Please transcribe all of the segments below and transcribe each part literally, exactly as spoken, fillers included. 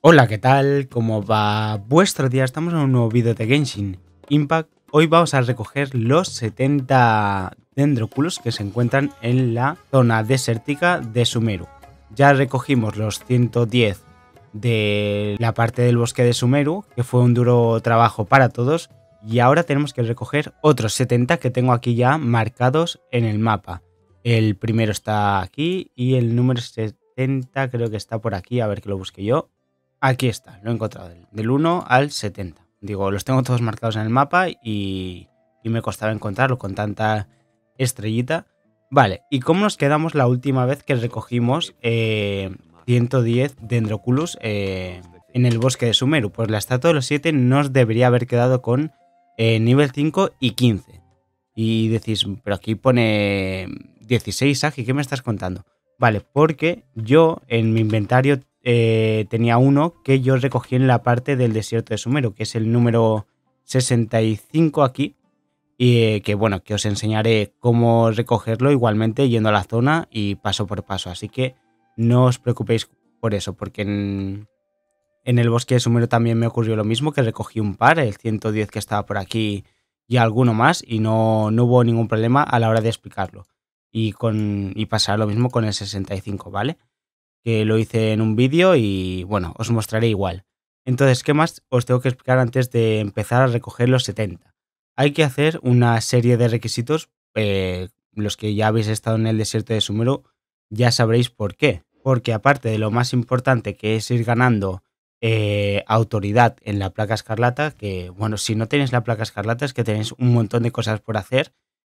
Hola, ¿qué tal? ¿Cómo va vuestro día? Estamos en un nuevo vídeo de Genshin Impact. Hoy vamos a recoger los setenta Dendroculus que se encuentran en la zona desértica de Sumeru. Ya recogimos los ciento diez de la parte del bosque de Sumeru, que fue un duro trabajo para todos, y ahora tenemos que recoger otros setenta que tengo aquí ya marcados en el mapa. El primero está aquí y el número setenta creo que está por aquí, a ver que lo busque yo. Aquí está, lo he encontrado, del uno al setenta. Digo, los tengo todos marcados en el mapa y, y me costaba encontrarlo con tanta estrellita. Vale, ¿y cómo nos quedamos la última vez que recogimos eh, ciento diez Dendroculus eh, en el bosque de Sumeru? Pues la estatua de los siete nos debería haber quedado con eh, nivel cinco y quince. Y decís, pero aquí pone dieciséis, Agi, ¿qué me estás contando? Vale, porque yo en mi inventario eh, tenía uno que yo recogí en la parte del desierto de Sumeru, que es el número sesenta y cinco aquí, y eh, que bueno, que os enseñaré cómo recogerlo igualmente yendo a la zona y paso por paso, así que no os preocupéis por eso, porque en, en el bosque de Sumeru también me ocurrió lo mismo, que recogí un par, el ciento diez que estaba por aquí y alguno más, y no, no hubo ningún problema a la hora de explicarlo. Y, con, y pasará lo mismo con el sesenta y cinco, ¿vale? Que lo hice en un vídeo y bueno, os mostraré igual. Entonces, ¿qué más os tengo que explicar antes de empezar a recoger los setenta? Hay que hacer una serie de requisitos, eh, los que ya habéis estado en el desierto de Sumeru ya sabréis por qué. Porque aparte de lo más importante, que es ir ganando eh, autoridad en la placa escarlata, que bueno, si no tenéis la placa escarlata es que tenéis un montón de cosas por hacer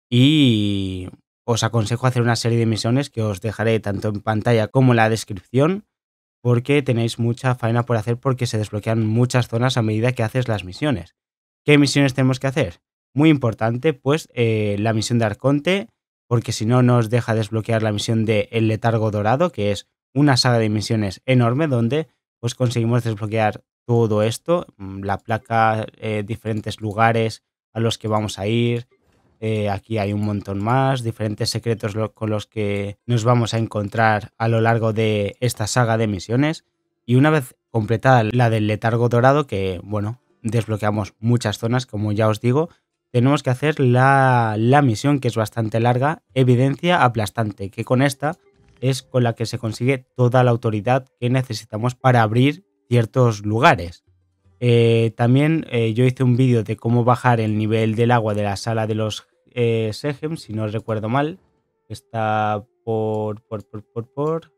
y os aconsejo hacer una serie de misiones que os dejaré tanto en pantalla como en la descripción, porque tenéis mucha faena por hacer, porque se desbloquean muchas zonas a medida que haces las misiones. ¿Qué misiones tenemos que hacer? Muy importante, pues eh, la misión de Arconte, porque si no nos deja desbloquear la misión de El Letargo Dorado, que es una saga de misiones enorme donde pues conseguimos desbloquear todo esto, la placa, eh, diferentes lugares a los que vamos a ir. Eh, aquí hay un montón más, diferentes secretos lo, con los que nos vamos a encontrar a lo largo de esta saga de misiones. Y una vez completada la del Letargo Dorado, que bueno, desbloqueamos muchas zonas, como ya os digo, tenemos que hacer la, la misión, que es bastante larga, Evidencia Aplastante, que con esta es con la que se consigue toda la autoridad que necesitamos para abrir ciertos lugares. Eh, también eh, yo hice un vídeo de cómo bajar el nivel del agua de la sala de los eh, Segem, si no recuerdo mal. Está por, por, por, por, por,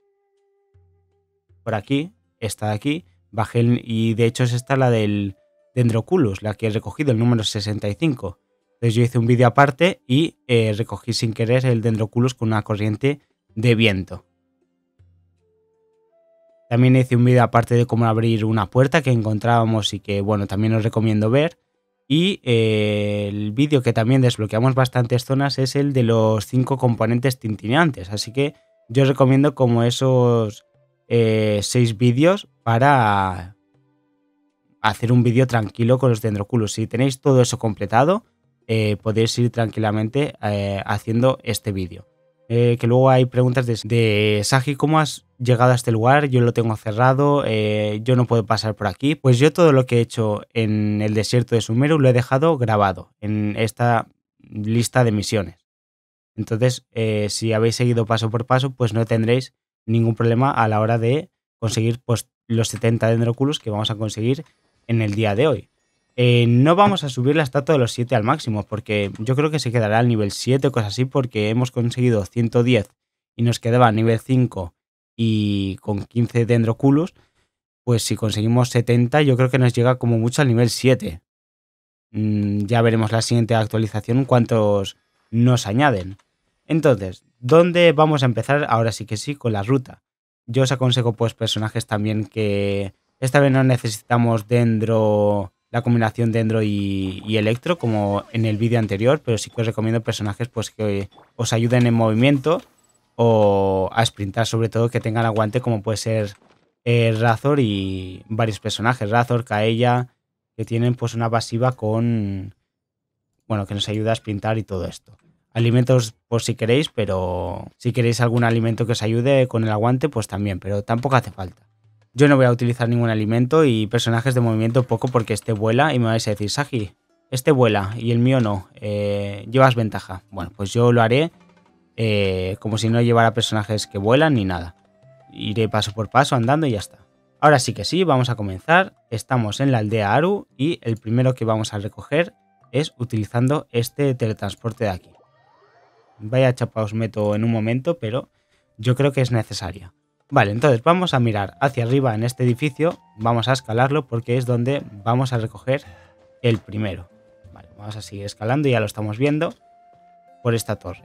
por aquí, está aquí. Bajé el, y de hecho es esta la del Dendroculus, la que he recogido, el número sesenta y cinco. Entonces yo hice un vídeo aparte y eh, recogí sin querer el Dendroculus con una corriente de viento. También hice un vídeo aparte de cómo abrir una puerta que encontrábamos y que, bueno, también os recomiendo ver. Y eh, el vídeo que también desbloqueamos bastantes zonas es el de los cinco componentes tintineantes. Así que yo os recomiendo como esos eh, seis vídeos para hacer un vídeo tranquilo con los Dendroculus. Si tenéis todo eso completado, eh, podéis ir tranquilamente eh, haciendo este vídeo. Eh, que luego hay preguntas de, de Sagi, ¿cómo has llegado a este lugar? Yo lo tengo cerrado, eh, yo no puedo pasar por aquí. Pues yo todo lo que he hecho en el desierto de Sumeru lo he dejado grabado en esta lista de misiones. Entonces, eh, si habéis seguido paso por paso, pues no tendréis ningún problema a la hora de conseguir pues, los setenta Dendroculus que vamos a conseguir en el día de hoy. Eh, no vamos a subir la estatua de los siete al máximo, porque yo creo que se quedará al nivel siete o cosas así, porque hemos conseguido ciento diez y nos quedaba a nivel cinco y con quince Dendroculus. Pues si conseguimos setenta, yo creo que nos llega como mucho al nivel siete. Mm, ya veremos la siguiente actualización cuántos nos añaden. Entonces, ¿dónde vamos a empezar? Ahora sí que sí, con la ruta. Yo os aconsejo pues personajes también que esta vez no necesitamos Dendro, la combinación Dendro y, y Electro como en el vídeo anterior, pero sí que os recomiendo personajes pues que os ayuden en movimiento o a sprintar, sobre todo que tengan aguante, como puede ser eh, Razor y varios personajes, Razor, Kaeya, que tienen pues una pasiva con, bueno, que nos ayuda a sprintar y todo esto. Alimentos por si queréis, pero si queréis algún alimento que os ayude con el aguante, pues también, pero tampoco hace falta. Yo no voy a utilizar ningún alimento y personajes de movimiento poco porque este vuela y me vais a decir, Sagi, este vuela y el mío no, eh, llevas ventaja. Bueno, pues yo lo haré eh, como si no llevara personajes que vuelan ni nada. Iré paso por paso andando y ya está. Ahora sí que sí, vamos a comenzar. Estamos en la aldea Aru y el primero que vamos a recoger es utilizando este teletransporte de aquí. Vaya chapa os meto en un momento, pero yo creo que es necesaria. Vale, entonces vamos a mirar hacia arriba en este edificio, vamos a escalarlo porque es donde vamos a recoger el primero. Vale, vamos a seguir escalando, ya lo estamos viendo, por esta torre.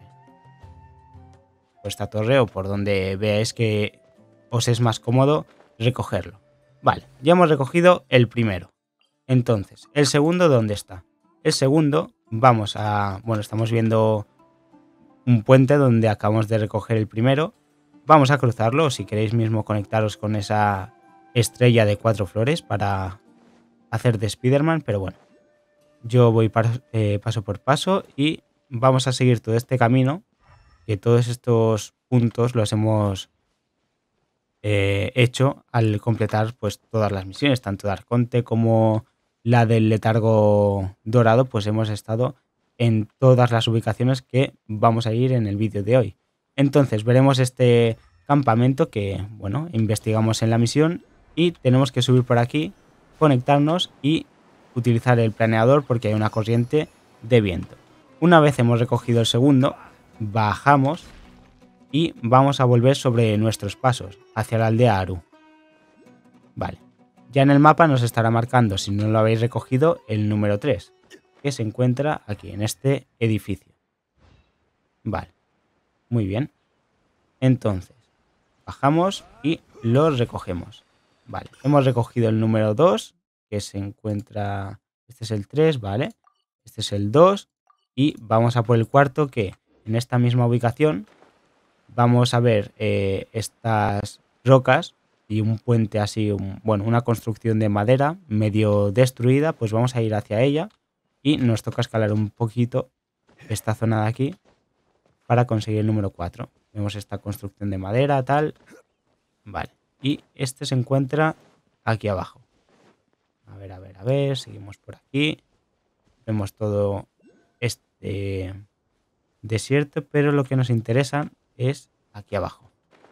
Por esta torre o por donde veáis que os es más cómodo recogerlo. Vale, ya hemos recogido el primero. Entonces, ¿el segundo dónde está? El segundo, vamos a... Bueno, estamos viendo un puente donde acabamos de recoger el primero. Vamos a cruzarlo, o si queréis mismo conectaros con esa estrella de cuatro flores para hacer de Spider-Man, pero bueno. Yo voy paso, eh, paso por paso y vamos a seguir todo este camino, que todos estos puntos los hemos eh, hecho al completar pues todas las misiones, tanto de Arconte como la del letargo dorado, pues hemos estado en todas las ubicaciones que vamos a ir en el vídeo de hoy. Entonces veremos este campamento que, bueno, investigamos en la misión y tenemos que subir por aquí, conectarnos y utilizar el planeador porque hay una corriente de viento. Una vez hemos recogido el segundo, bajamos y vamos a volver sobre nuestros pasos hacia la aldea Aru. Vale, ya en el mapa nos estará marcando, si no lo habéis recogido, el número tres, que se encuentra aquí en este edificio. Vale, muy bien. Entonces, bajamos y lo recogemos. Vale, hemos recogido el número dos, que se encuentra... Este es el tres, vale. Este es el dos. Y vamos a por el cuarto, que en esta misma ubicación vamos a ver eh, estas rocas y un puente así, un, bueno, una construcción de madera medio destruida. Pues vamos a ir hacia ella y nos toca escalar un poquito esta zona de aquí para conseguir el número cuatro. Vemos esta construcción de madera, tal. Vale. Y este se encuentra aquí abajo. A ver, a ver, a ver. Seguimos por aquí. Vemos todo este desierto, pero lo que nos interesa es aquí abajo.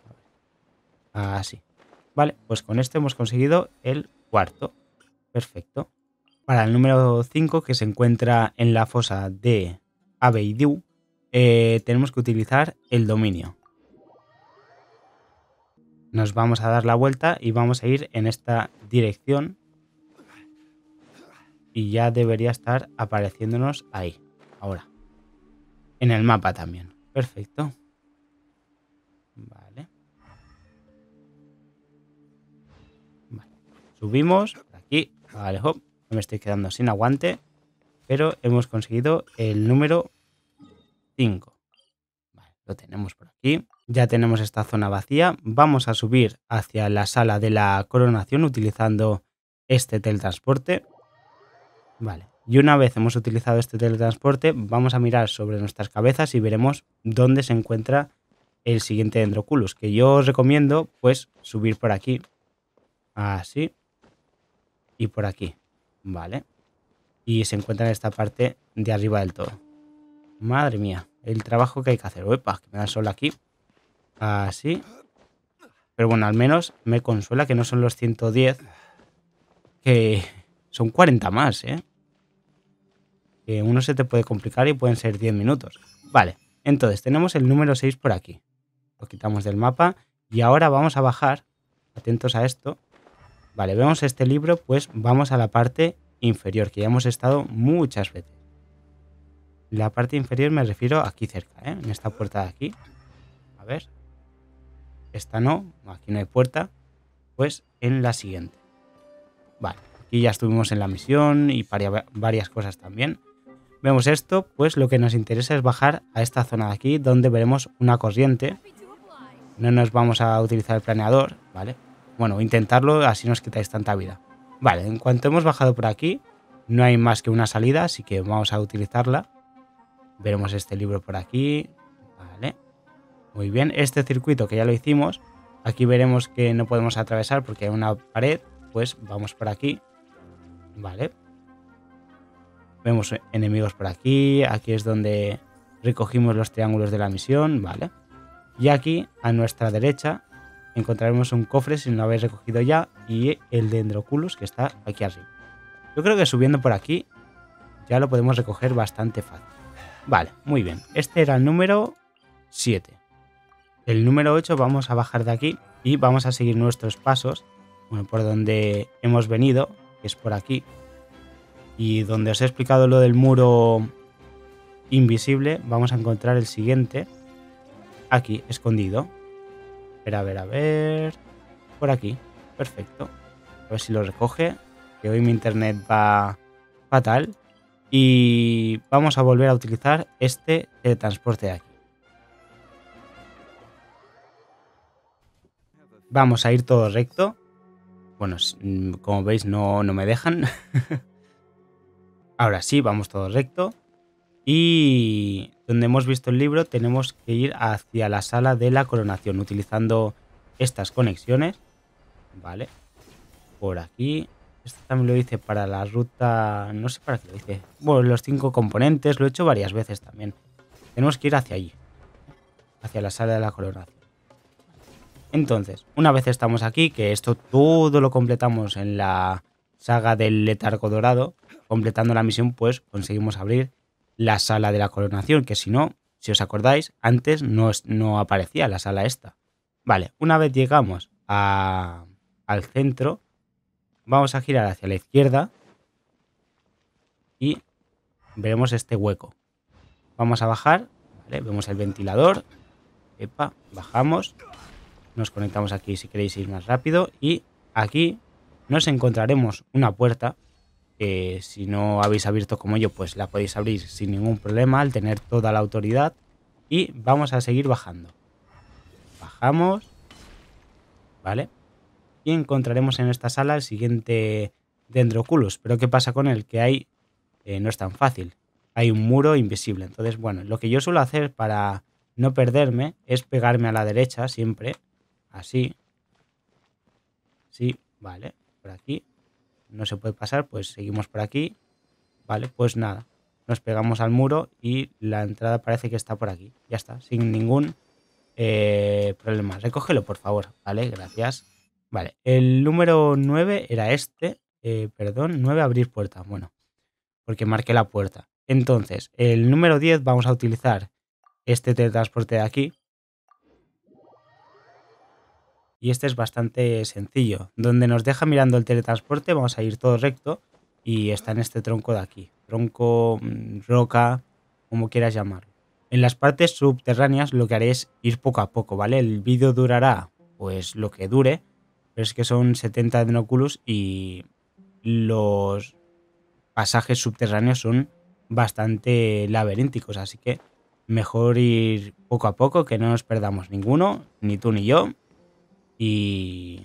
Así. Vale, pues con esto hemos conseguido el cuarto. Perfecto. Para el número cinco, que se encuentra en la fosa de Abeidou, eh, tenemos que utilizar el dominio. Nos vamos a dar la vuelta y vamos a ir en esta dirección. Y ya debería estar apareciéndonos ahí, ahora. En el mapa también. Perfecto. Vale. Vale. Subimos por aquí. Vale, hop. Me estoy quedando sin aguante. Pero hemos conseguido el número cinco. Vale, lo tenemos por aquí. Ya tenemos esta zona vacía. Vamos a subir hacia la sala de la coronación utilizando este teletransporte. Vale, y una vez hemos utilizado este teletransporte, vamos a mirar sobre nuestras cabezas y veremos dónde se encuentra el siguiente Dendroculus, que yo os recomiendo pues subir por aquí, así, y por aquí, vale, y se encuentra en esta parte de arriba del todo. Madre mía, el trabajo que hay que hacer. Uepa, que me da sol aquí, así, pero bueno, al menos me consuela que no son los ciento diez, que son cuarenta más, ¿eh? Que uno se te puede complicar y pueden ser diez minutos. Vale, entonces tenemos el número seis por aquí. Lo quitamos del mapa y ahora vamos a bajar. Atentos a esto. Vale, vemos este libro, pues vamos a la parte inferior, que ya hemos estado muchas veces. La parte inferior me refiero aquí cerca, ¿eh? En esta puerta de aquí. A ver. Esta no, aquí no hay puerta. Pues en la siguiente. Vale, aquí ya estuvimos en la misión y varias cosas también. Vemos esto, pues lo que nos interesa es bajar a esta zona de aquí, donde veremos una corriente. No nos vamos a utilizar el planeador, ¿vale? Bueno, intentarlo, así nos quitáis tanta vida. Vale, en cuanto hemos bajado por aquí, no hay más que una salida, así que vamos a utilizarla. Veremos este libro por aquí, ¿vale? Muy bien, este circuito que ya lo hicimos, Aquí veremos que no podemos atravesar porque hay una pared. Pues vamos por aquí. Vale. Vemos enemigos por aquí. Aquí es donde recogimos los triángulos de la misión. Vale. Y aquí, a nuestra derecha, encontraremos un cofre si no lo habéis recogido ya. Y el Dendroculus que está aquí arriba. Yo creo que subiendo por aquí ya lo podemos recoger bastante fácil. Vale, muy bien. Este era el número siete. El número ocho vamos a bajar de aquí y vamos a seguir nuestros pasos. Bueno, por donde hemos venido, que es por aquí. Y donde os he explicado lo del muro invisible, vamos a encontrar el siguiente. Aquí, escondido. A ver, a ver, a ver. Por aquí. Perfecto. A ver si lo recoge. Que hoy mi internet va fatal. Y vamos a volver a utilizar este teletransporte de aquí. Vamos a ir todo recto. Bueno, como veis no, no me dejan. Ahora sí, vamos todo recto. Y donde hemos visto el libro tenemos que ir hacia la sala de la coronación utilizando estas conexiones. Vale. Por aquí. Esto también lo hice para la ruta... No sé para qué lo hice. Bueno, los cinco componentes lo he hecho varias veces también. Tenemos que ir hacia allí. Hacia la sala de la coronación. Entonces, una vez estamos aquí, que esto todo lo completamos en la saga del letargo dorado, completando la misión, pues conseguimos abrir la sala de la coronación, que si no, si os acordáis, antes no, no aparecía la sala esta. Vale, una vez llegamos a, al centro, vamos a girar hacia la izquierda y veremos este hueco. Vamos a bajar, ¿vale? Vemos el ventilador, epa, bajamos. Nos conectamos aquí si queréis ir más rápido. Y aquí nos encontraremos una puerta que si no habéis abierto como yo, pues la podéis abrir sin ningún problema al tener toda la autoridad. Y vamos a seguir bajando. Bajamos. Vale. Y encontraremos en esta sala el siguiente Dendroculus. Pero ¿qué pasa con él? Que hay... Eh, no es tan fácil. Hay un muro invisible. Entonces, bueno, lo que yo suelo hacer para no perderme es pegarme a la derecha siempre. Así. Sí, vale. Por aquí. No se puede pasar, pues seguimos por aquí. Vale, pues nada. Nos pegamos al muro y la entrada parece que está por aquí. Ya está, sin ningún eh, problema. Recógelo, por favor. Vale, gracias. Vale, el número nueve era este. Eh, perdón, nueve abrir puerta. Bueno, porque marqué la puerta. Entonces, el número diez vamos a utilizar este teletransporte de aquí. Y este es bastante sencillo. Donde nos deja mirando el teletransporte vamos a ir todo recto. Y está en este tronco de aquí. Tronco, roca, como quieras llamarlo. En las partes subterráneas lo que haré es ir poco a poco, ¿vale? El vídeo durará pues lo que dure. Pero es que son setenta Dendroculus y los pasajes subterráneos son bastante laberínticos. Así que mejor ir poco a poco, que no nos perdamos ninguno, ni tú ni yo. Y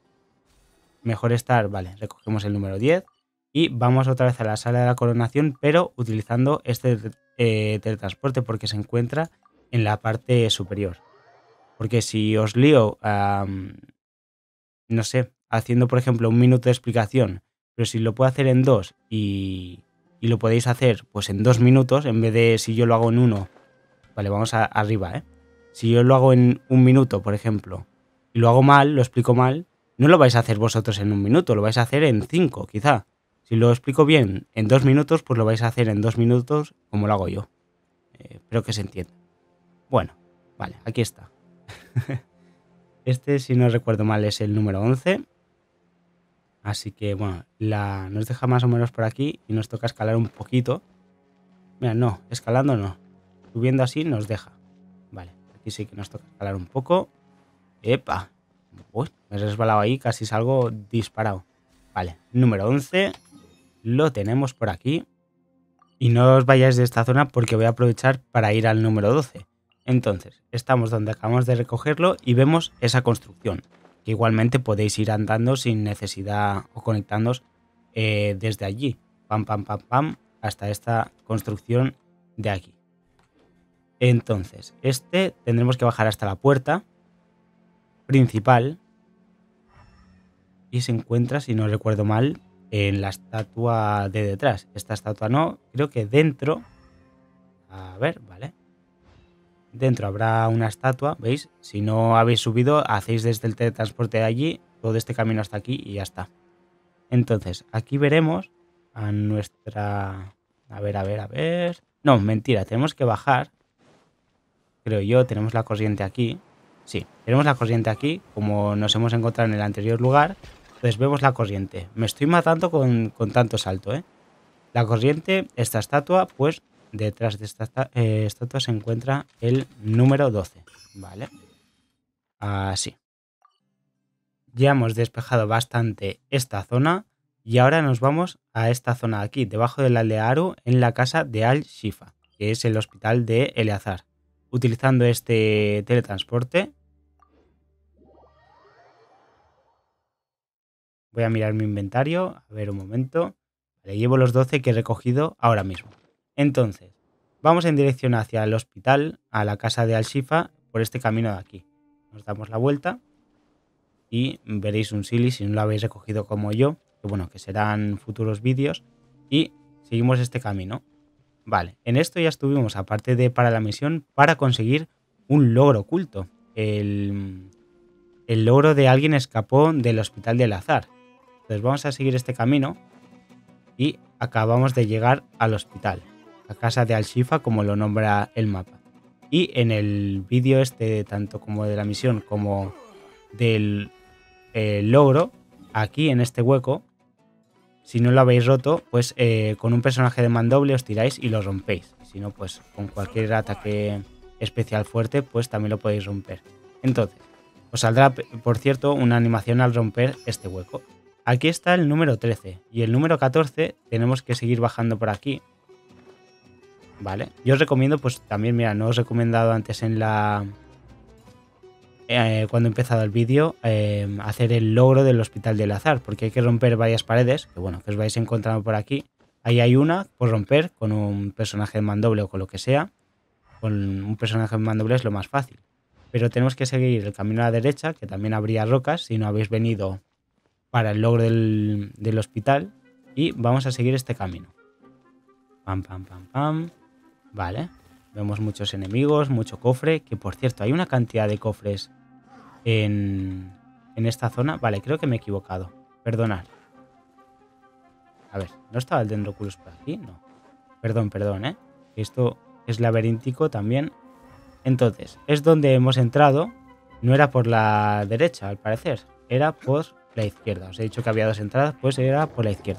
mejor estar, vale, recogemos el número diez y vamos otra vez a la sala de la coronación, pero utilizando este eh, teletransporte porque se encuentra en la parte superior. Porque si os lío, um, no sé, haciendo por ejemplo un minuto de explicación, pero si lo puedo hacer en dos y, y lo podéis hacer pues en dos minutos, en vez de si yo lo hago en uno, vale, vamos a, arriba, ¿eh? Si yo lo hago en un minuto, por ejemplo, y lo hago mal, lo explico mal, no lo vais a hacer vosotros en un minuto, lo vais a hacer en cinco, quizá. Si lo explico bien en dos minutos, pues lo vais a hacer en dos minutos como lo hago yo. Eh, espero que se entienda. Bueno, vale, aquí está. Este, si no recuerdo mal, es el número once. Así que, bueno, la, nos deja más o menos por aquí y nos toca escalar un poquito. Mira, no, escalando no. Subiendo así nos deja. Vale, aquí sí que nos toca escalar un poco. ¡Epa! Uy, me he resbalado ahí, casi salgo disparado. Vale, número once. Lo tenemos por aquí. Y no os vayáis de esta zona porque voy a aprovechar para ir al número doce. Entonces, estamos donde acabamos de recogerlo y vemos esa construcción. Que igualmente podéis ir andando sin necesidad o conectándoos eh, desde allí. Pam, pam, pam, pam. Hasta esta construcción de aquí. Entonces, este tendremos que bajar hasta la puerta. principal y se encuentra, si no recuerdo mal, en la estatua de detrás. Esta estatua no, creo que dentro... A ver, vale. Dentro habrá una estatua, ¿veis? Si no habéis subido, hacéis desde el teletransporte de allí, todo este camino hasta aquí y ya está. Entonces, aquí veremos a nuestra... A ver, a ver, a ver... No, mentira, tenemos que bajar. Creo yo, tenemos la corriente aquí. Sí, tenemos la corriente aquí, como nos hemos encontrado en el anterior lugar. Entonces vemos la corriente. Me estoy matando con, con tanto salto, ¿eh? La corriente, esta estatua, pues detrás de esta eh, estatua se encuentra el número doce. Vale. Así. Ya hemos despejado bastante esta zona. Y ahora nos vamos a esta zona de aquí, debajo de la aldea Aru, en la casa de Al-Shifa, que es el hospital de Eleazar. Utilizando este teletransporte. Voy a mirar mi inventario. A ver un momento. Vale, llevo los doce que he recogido ahora mismo. Entonces, vamos en dirección hacia el hospital, a la casa de Al-Shifa, por este camino de aquí. Nos damos la vuelta y veréis un Silly si no lo habéis recogido como yo, que bueno, que serán futuros vídeos, y seguimos este camino. Vale, en esto ya estuvimos, aparte de para la misión, para conseguir un logro oculto. El, el logro de alguien escapó del hospital del azar. Entonces vamos a seguir este camino y acabamos de llegar al hospital, la casa de Al-Shifa, como lo nombra el mapa. Y en el vídeo este, tanto como de la misión como del eh, logro, aquí en este hueco, si no lo habéis roto, pues eh, con un personaje de mandoble os tiráis y lo rompéis. Si no, pues con cualquier ataque especial fuerte, pues también lo podéis romper. Entonces, os saldrá, por cierto, una animación al romper este hueco. Aquí está el número trece y el número catorce tenemos que seguir bajando por aquí. Vale, yo os recomiendo, pues también, mira, no os he recomendado antes en la... Eh, cuando he empezado el vídeo, eh, hacer el logro del hospital del azar, porque hay que romper varias paredes, que bueno, que os vais encontrando por aquí. Ahí hay una por romper con un personaje de mandoble o con lo que sea. Con un personaje de mandoble es lo más fácil. Pero tenemos que seguir el camino a la derecha, que también habría rocas si no habéis venido para el logro del, del hospital. Y vamos a seguir este camino. Pam, pam, pam, pam. Vale. Vemos muchos enemigos, mucho cofre. Que por cierto, hay una cantidad de cofres en, en esta zona. Vale, creo que me he equivocado. Perdonad. A ver, ¿no estaba el Dendroculus por aquí? No. Perdón, perdón, ¿eh? Esto es laberíntico también. Entonces, es donde hemos entrado. No era por la derecha, al parecer. Era por la izquierda. Os he dicho que había dos entradas, pues era por la izquierda.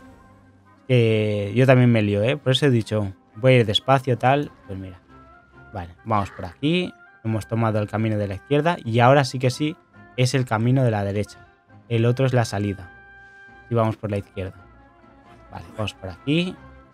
eh, yo también me lío, ¿eh? Por eso he dicho, voy a ir despacio, tal. Pues mira. Vale, vamos por aquí. Hemos tomado el camino de la izquierda. Y ahora sí que sí, es el camino de la derecha. El otro es la salida. Y vamos por la izquierda. Vale, vamos por aquí.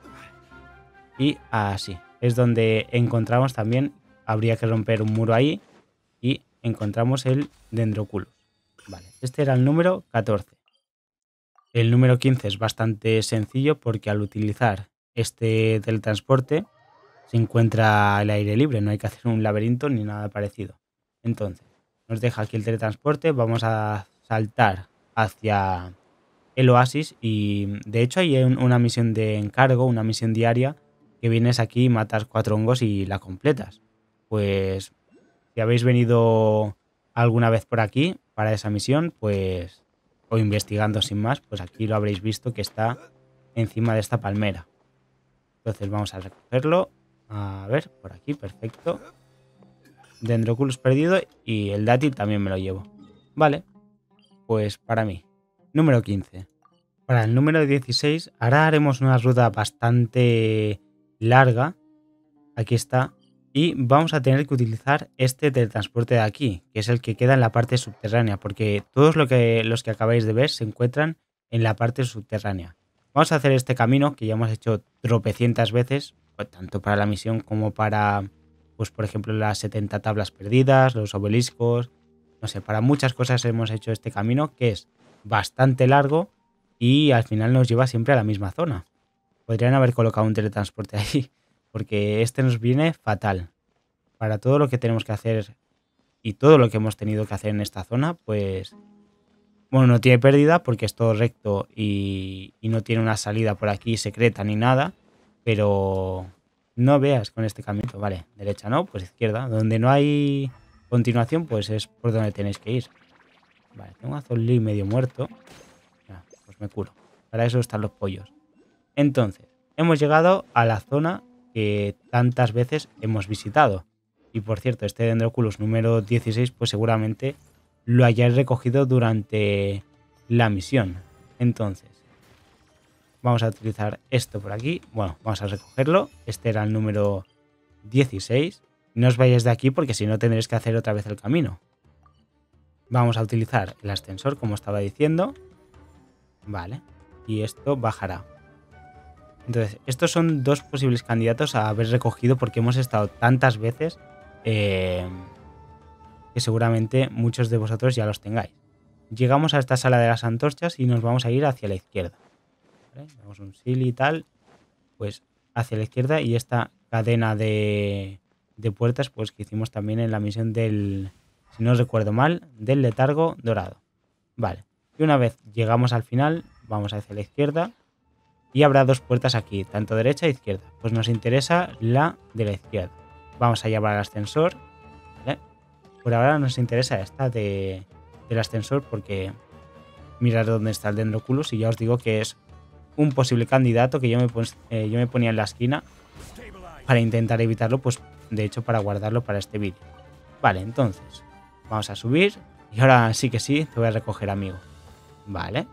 Y así. Es donde encontramos también... Habría que romper un muro ahí. Y encontramos el Dendroculus. Vale, este era el número catorce. El número quince es bastante sencillo porque al utilizar este teletransporte se encuentra al aire libre. No hay que hacer un laberinto ni nada parecido. Entonces, nos deja aquí el teletransporte. Vamos a saltar hacia el oasis. Y de hecho hay una misión de encargo, una misión diaria, que vienes aquí, matas cuatro hongos y la completas. Pues si habéis venido alguna vez por aquí para esa misión, pues, o investigando sin más, pues aquí lo habréis visto que está encima de esta palmera. Entonces vamos a recogerlo. A ver, por aquí, perfecto. Dendroculus perdido y el dátil también me lo llevo. Vale, pues para mí. Número quince. Para el número dieciséis, ahora haremos una ruta bastante larga. Aquí está. Y vamos a tener que utilizar este teletransporte de aquí, que es el que queda en la parte subterránea, porque todos lo que, los que acabáis de ver se encuentran en la parte subterránea. Vamos a hacer este camino que ya hemos hecho tropecientas veces, pues, tanto para la misión como para, pues por ejemplo, las setenta tablas perdidas, los obeliscos, no sé, para muchas cosas hemos hecho este camino, que es bastante largo y al final nos lleva siempre a la misma zona. Podrían haber colocado un teletransporte ahí, porque este nos viene fatal para todo lo que tenemos que hacer y todo lo que hemos tenido que hacer en esta zona, pues... Bueno, no tiene pérdida porque es todo recto y, y no tiene una salida por aquí secreta ni nada. Pero no veas con este camino. Vale, derecha no, pues izquierda. Donde no hay continuación, pues es por donde tenéis que ir. Vale, tengo a Zolli medio muerto. Ya, pues me curo. Para eso están los pollos. Entonces, hemos llegado a la zona que tantas veces hemos visitado. Y por cierto, este Dendroculus número dieciséis, pues seguramente lo hayáis recogido durante la misión. Entonces, vamos a utilizar esto por aquí. Bueno, vamos a recogerlo. Este era el número dieciséis. No os vayáis de aquí porque si no tendréis que hacer otra vez el camino. Vamos a utilizar el ascensor, como estaba diciendo. Vale. Y esto bajará. Entonces, estos son dos posibles candidatos a haber recogido porque hemos estado tantas veces eh, que seguramente muchos de vosotros ya los tengáis. Llegamos a esta sala de las antorchas y nos vamos a ir hacia la izquierda. ¿Vale? Tenemos un silly y tal, pues hacia la izquierda y esta cadena de, de puertas pues que hicimos también en la misión del, si no recuerdo mal, del letargo dorado. Vale, y una vez llegamos al final, vamos hacia la izquierda y habrá dos puertas aquí, tanto derecha e izquierda. Pues nos interesa la de la izquierda. Vamos a llevar al ascensor, ¿vale? Por ahora nos interesa esta de, del ascensor porque mirad dónde está el Dendroculus y ya os digo que es un posible candidato que yo me, pon, eh, yo me ponía en la esquina para intentar evitarlo, pues de hecho para guardarlo para este vídeo. Vale, entonces vamos a subir y ahora sí que sí te voy a recoger, amigo. Vale.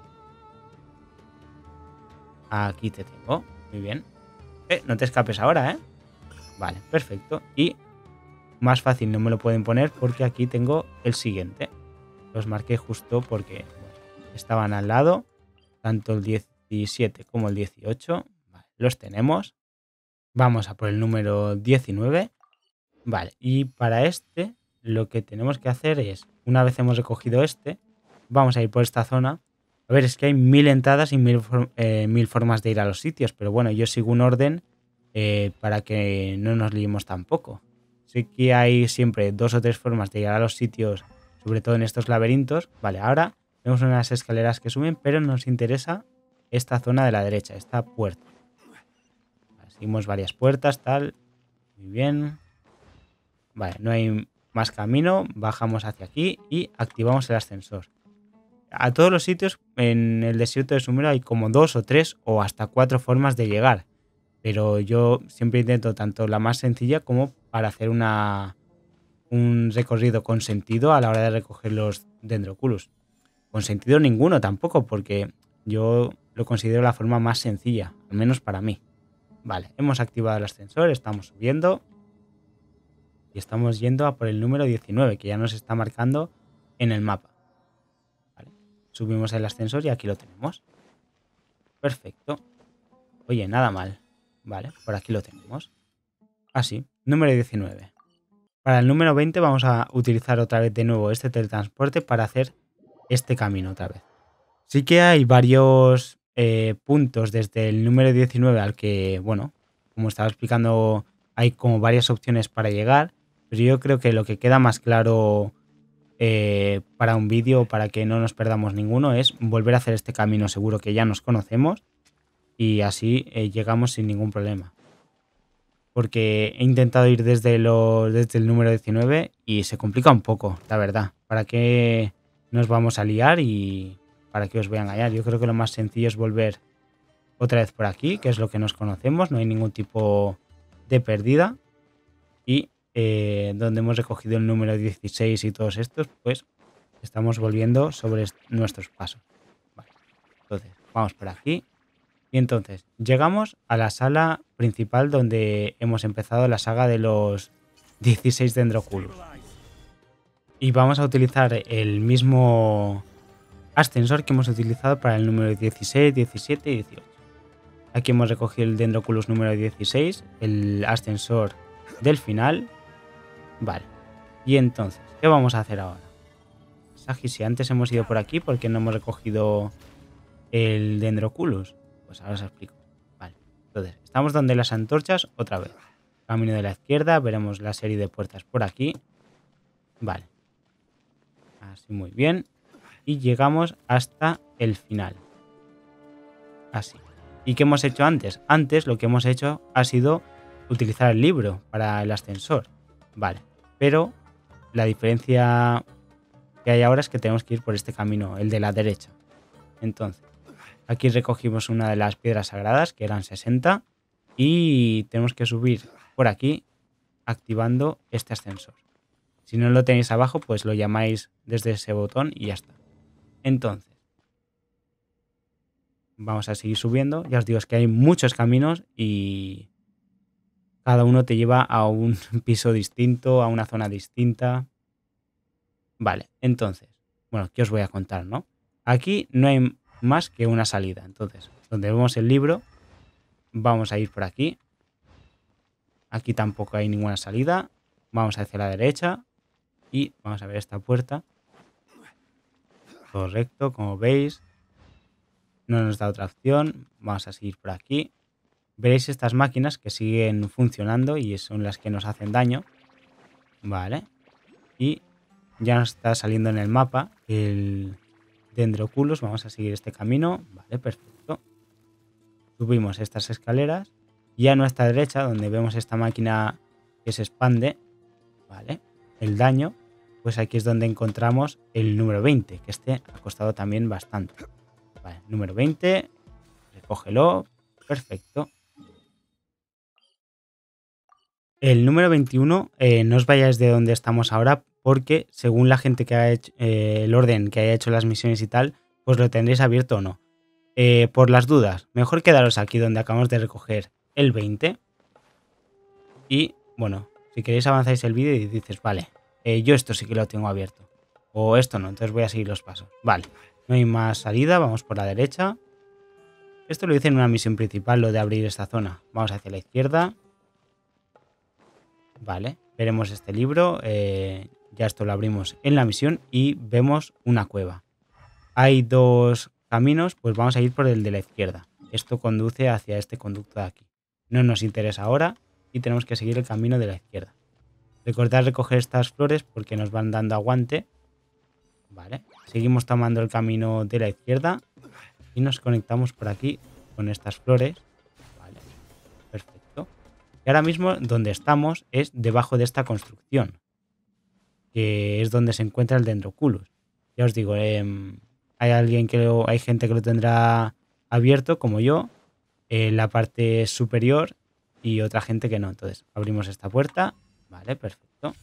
Aquí te tengo. Muy bien. Eh, no te escapes ahora, ¿eh? Vale, perfecto. Y más fácil no me lo pueden poner porque aquí tengo el siguiente. Los marqué justo porque bueno, estaban al lado. Tanto el diecisiete como el dieciocho. Vale, los tenemos. Vamos a por el número diecinueve. Vale, y para este lo que tenemos que hacer es, una vez hemos recogido este, vamos a ir por esta zona. A ver, es que hay mil entradas y mil, eh, mil formas de ir a los sitios, pero bueno, yo sigo un orden eh, para que no nos liemos tampoco. Sé que hay siempre dos o tres formas de llegar a los sitios, sobre todo en estos laberintos. Vale, ahora vemos unas escaleras que suben, pero nos interesa esta zona de la derecha, esta puerta. Vale, seguimos varias puertas, tal. Muy bien. Vale, no hay más camino, bajamos hacia aquí y activamos el ascensor. A todos los sitios en el desierto de Sumeru hay como dos o tres o hasta cuatro formas de llegar. Pero yo siempre intento tanto la más sencilla como para hacer una, un recorrido con sentido a la hora de recoger los Dendroculus. Con sentido ninguno tampoco, porque yo lo considero la forma más sencilla, al menos para mí. Vale, hemos activado el ascensor, estamos subiendo. Y estamos yendo a por el número diecinueve, que ya nos está marcando en el mapa. Vale. Subimos el ascensor y aquí lo tenemos. Perfecto. Oye, nada mal. Vale, por aquí lo tenemos. Así, número diecinueve. Para el número veinte vamos a utilizar otra vez de nuevo este teletransporte para hacer este camino otra vez. Sí que hay varios eh, puntos desde el número diecinueve al que, bueno, como estaba explicando, hay como varias opciones para llegar. Pero yo creo que lo que queda más claro eh, para un vídeo, para que no nos perdamos ninguno, es volver a hacer este camino seguro que ya nos conocemos y así eh, llegamos sin ningún problema. Porque he intentado ir desde, lo, desde el número diecinueve y se complica un poco, la verdad. ¿Para qué nos vamos a liar y para qué os voy a engañar? Yo creo que lo más sencillo es volver otra vez por aquí, que es lo que nos conocemos, no hay ningún tipo de pérdida. Y Eh, donde hemos recogido el número dieciséis y todos estos, pues estamos volviendo sobre nuestros pasos. Vale. Entonces, vamos por aquí. Y entonces, llegamos a la sala principal donde hemos empezado la saga de los dieciséis Dendroculus. Y vamos a utilizar el mismo ascensor que hemos utilizado para el número dieciséis, diecisiete y dieciocho. Aquí hemos recogido el Dendroculus número dieciséis, el ascensor del final. Vale, y entonces, ¿qué vamos a hacer ahora? Sagi, si antes hemos ido por aquí, ¿por qué no hemos recogido el Dendroculus? Pues ahora os explico. Vale, entonces, estamos donde las antorchas otra vez. Camino de la izquierda, veremos la serie de puertas por aquí. Vale, Así, muy bien. Y llegamos hasta el final. Así. ¿Y qué hemos hecho antes? Antes lo que hemos hecho ha sido utilizar el libro para el ascensor. Vale. Pero la diferencia que hay ahora es que tenemos que ir por este camino, el de la derecha. Entonces, aquí recogimos una de las piedras sagradas, que eran sesenta. Y tenemos que subir por aquí activando este ascensor. Si no lo tenéis abajo, pues lo llamáis desde ese botón y ya está. Entonces, vamos a seguir subiendo. Ya os digo, es que hay muchos caminos y cada uno te lleva a un piso distinto, a una zona distinta. Vale, entonces, bueno, ¿qué os voy a contar, no? Aquí no hay más que una salida. Entonces, donde vemos el libro, vamos a ir por aquí. Aquí tampoco hay ninguna salida. Vamos hacia la derecha y vamos a ver esta puerta. Correcto, como veis. No nos da otra opción. Vamos a seguir por aquí. Veréis estas máquinas que siguen funcionando y son las que nos hacen daño. Vale. Y ya nos está saliendo en el mapa el Dendroculus. Vamos a seguir este camino. Vale, perfecto. Subimos estas escaleras. Y a nuestra derecha, donde vemos esta máquina que se expande, vale, el daño, pues aquí es donde encontramos el número veinte, que este ha costado también bastante. Vale, número veinte, recógelo, perfecto. El número veintiuno, eh, no os vayáis de donde estamos ahora, porque según la gente que ha hecho, eh, el orden que haya hecho las misiones y tal, pues lo tendréis abierto o no. Eh, por las dudas, mejor quedaros aquí donde acabamos de recoger el veinte. Y bueno, si queréis avanzáis el vídeo y dices, vale, eh, yo esto sí que lo tengo abierto. O esto no, entonces voy a seguir los pasos. Vale, no hay más salida, vamos por la derecha. Esto lo hice en una misión principal, lo de abrir esta zona. Vamos hacia la izquierda. Vale, veremos este libro. Eh, ya esto lo abrimos en la misión y vemos una cueva. Hay dos caminos, pues vamos a ir por el de la izquierda. Esto conduce hacia este conducto de aquí. No nos interesa ahora y tenemos que seguir el camino de la izquierda. Recordad recoger estas flores porque nos van dando aguante. Vale, seguimos tomando el camino de la izquierda y nos conectamos por aquí con estas flores. Vale, perfecto. Y ahora mismo donde estamos es debajo de esta construcción, que es donde se encuentra el Dendroculus. Ya os digo, eh, hay alguien que lo, hay gente que lo tendrá abierto, como yo, en la parte superior, y otra gente que no. Entonces, abrimos esta puerta. Vale, perfecto.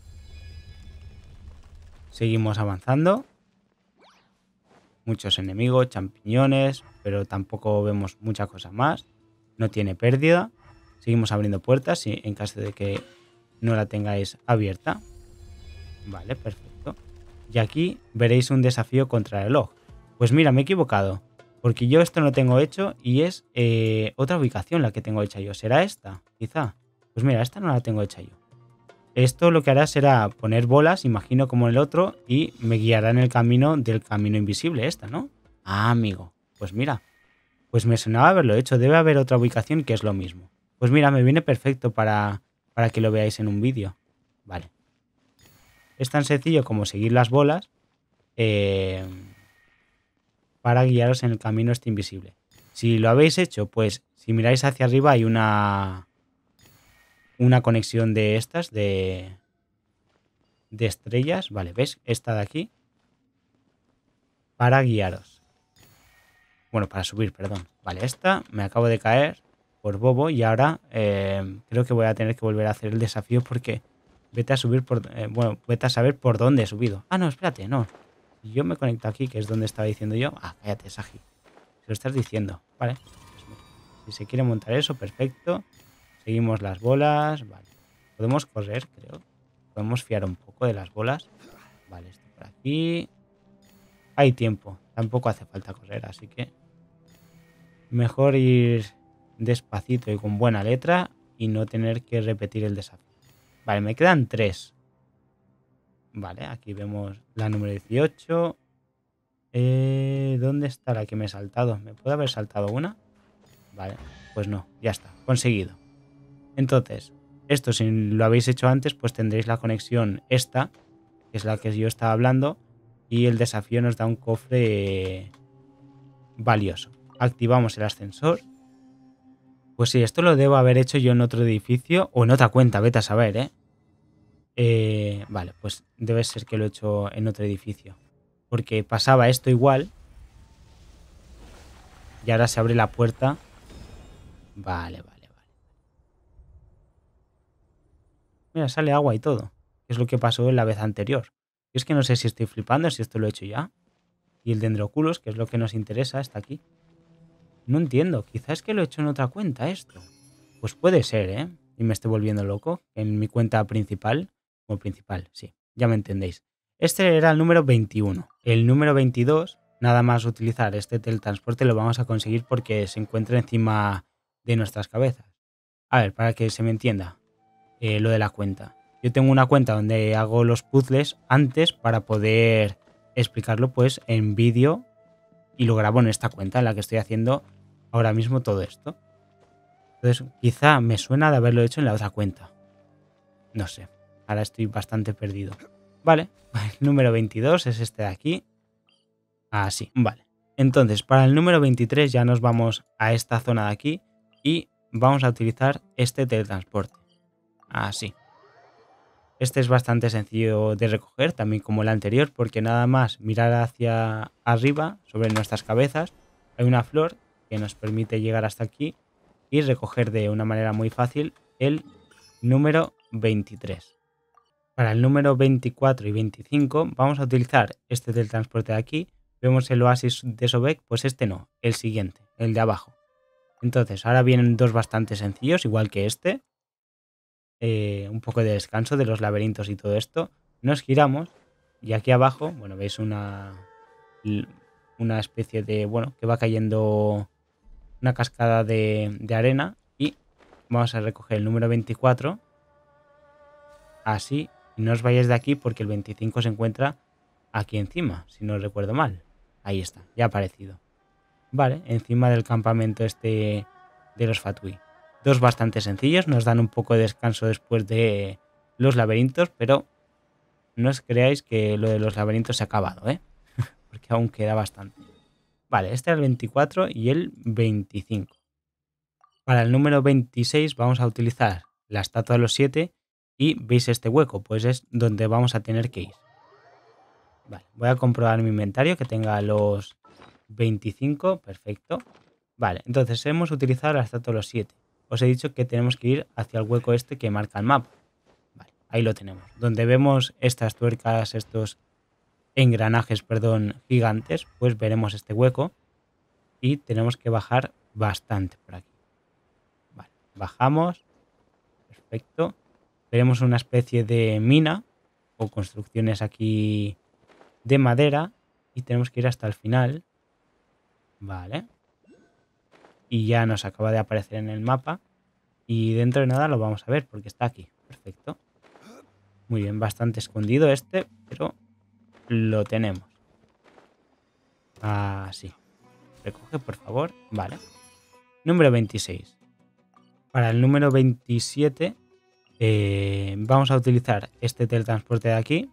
Seguimos avanzando. Muchos enemigos, champiñones, pero tampoco vemos mucha cosa más. No tiene pérdida. Seguimos abriendo puertas y en caso de que no la tengáis abierta. Vale, perfecto. Y aquí veréis un desafío contra el reloj. Pues mira, me he equivocado. Porque yo esto no tengo hecho y es eh, otra ubicación la que tengo hecha yo. ¿Será esta? Quizá. Pues mira, esta no la tengo hecha yo. Esto lo que hará será poner bolas, imagino como en el otro, y me guiará en el camino del camino invisible esta, ¿no? Ah, amigo. Pues mira. Pues me sonaba haberlo hecho. Debe haber otra ubicación que es lo mismo. Pues mira, me viene perfecto para, para que lo veáis en un vídeo. Vale. Es tan sencillo como seguir las bolas. Eh... para guiaros en el camino este invisible. Si lo habéis hecho, pues si miráis hacia arriba hay una una conexión de estas, de, de estrellas. Vale, ¿ves? Esta de aquí. Para guiaros. Bueno, para subir, perdón. Vale, esta me acabo de caer por bobo y ahora eh, creo que voy a tener que volver a hacer el desafío porque vete a subir por... Eh, bueno, vete a saber por dónde he subido. Ah, no, espérate, no. Yo me conecto aquí, que es donde estaba diciendo yo. Ah, cállate, Saji. Se lo estás diciendo. Vale. Si se quiere montar eso, perfecto. Seguimos las bolas. Vale. Podemos correr, creo. Podemos fiar un poco de las bolas. Vale, esto por aquí. Hay tiempo. Tampoco hace falta correr, así que... mejor ir despacito y con buena letra y no tener que repetir el desafío. Vale, me quedan tres. Vale, aquí vemos la número dieciocho. Eh, ¿Dónde está la que me he saltado? ¿Me puedo haber saltado una? Vale, pues no, ya está, conseguido. Entonces, esto si lo habéis hecho antes, pues tendréis la conexión esta, que es la que yo estaba hablando, y el desafío nos da un cofre valioso. Activamos el ascensor. Pues sí, esto lo debo haber hecho yo en otro edificio o en otra cuenta, vete a saber, ¿eh? Eh, vale, pues debe ser que lo he hecho en otro edificio. Porque pasaba esto igual. Y ahora se abre la puerta. Vale, vale, vale. Mira, sale agua y todo. Es lo que pasó en la vez anterior. Y es que no sé si estoy flipando, si esto lo he hecho ya. Y el Dendroculus, que es lo que nos interesa, está aquí. No entiendo. Quizás es que lo he hecho en otra cuenta esto. Pues puede ser, ¿eh? Y me estoy volviendo loco. En mi cuenta principal. O principal, sí. Ya me entendéis. Este era el número veintiuno. El número veintidós, nada más utilizar este teletransporte, lo vamos a conseguir porque se encuentra encima de nuestras cabezas. A ver, para que se me entienda eh, lo de la cuenta. Yo tengo una cuenta donde hago los puzzles antes para poder explicarlo pues en vídeo y lo grabo en esta cuenta en la que estoy haciendo ahora mismo todo esto. Entonces quizá me suena de haberlo hecho en la otra cuenta. No sé, ahora estoy bastante perdido. Vale, el número veintidós es este de aquí. Así, vale. Entonces, para el número veintitrés ya nos vamos a esta zona de aquí y vamos a utilizar este teletransporte. Así. Este es bastante sencillo de recoger, también como el anterior, porque nada más mirar hacia arriba, sobre nuestras cabezas, hay una flor que nos permite llegar hasta aquí y recoger de una manera muy fácil el número veintitrés. Para el número veinticuatro y veinticinco vamos a utilizar este del transporte de aquí. Vemos el oasis de Sobek, pues este no, el siguiente, el de abajo. Entonces, ahora vienen dos bastante sencillos, igual que este. Eh, un poco de descanso de los laberintos y todo esto. Nos giramos y aquí abajo, bueno, veis una, una especie de, bueno, que va cayendo una cascada de, de arena y vamos a recoger el número veinticuatro. Así, y no os vayáis de aquí porque el veinticinco se encuentra aquí encima, si no recuerdo mal. Ahí está, ya ha aparecido. Vale, encima del campamento este de los Fatui. Dos bastante sencillos, nos dan un poco de descanso después de los laberintos, pero no os creáis que lo de los laberintos se ha acabado, ¿eh? Porque aún queda bastante. Vale, este es el veinticuatro y el veinticinco. Para el número veintiséis vamos a utilizar la estatua de los siete y veis este hueco, pues es donde vamos a tener que ir. Vale, voy a comprobar mi inventario que tenga los veinticinco, perfecto. Vale, entonces hemos utilizado la estatua de los siete. Os he dicho que tenemos que ir hacia el hueco este que marca el mapa. Vale, ahí lo tenemos. Donde vemos estas tuercas, estos engranajes, perdón, gigantes, pues veremos este hueco. Y tenemos que bajar bastante por aquí. Vale, bajamos. Perfecto. Veremos una especie de mina o construcciones aquí de madera. Y tenemos que ir hasta el final. Vale. Y ya nos acaba de aparecer en el mapa. Y dentro de nada lo vamos a ver porque está aquí. Perfecto. Muy bien, bastante escondido este, pero lo tenemos. Así. Recoge, por favor. Vale. Número veintiséis. Para el número veintisiete eh, vamos a utilizar este teletransporte de aquí.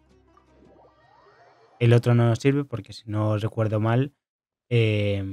El otro no nos sirve porque si no recuerdo mal eh,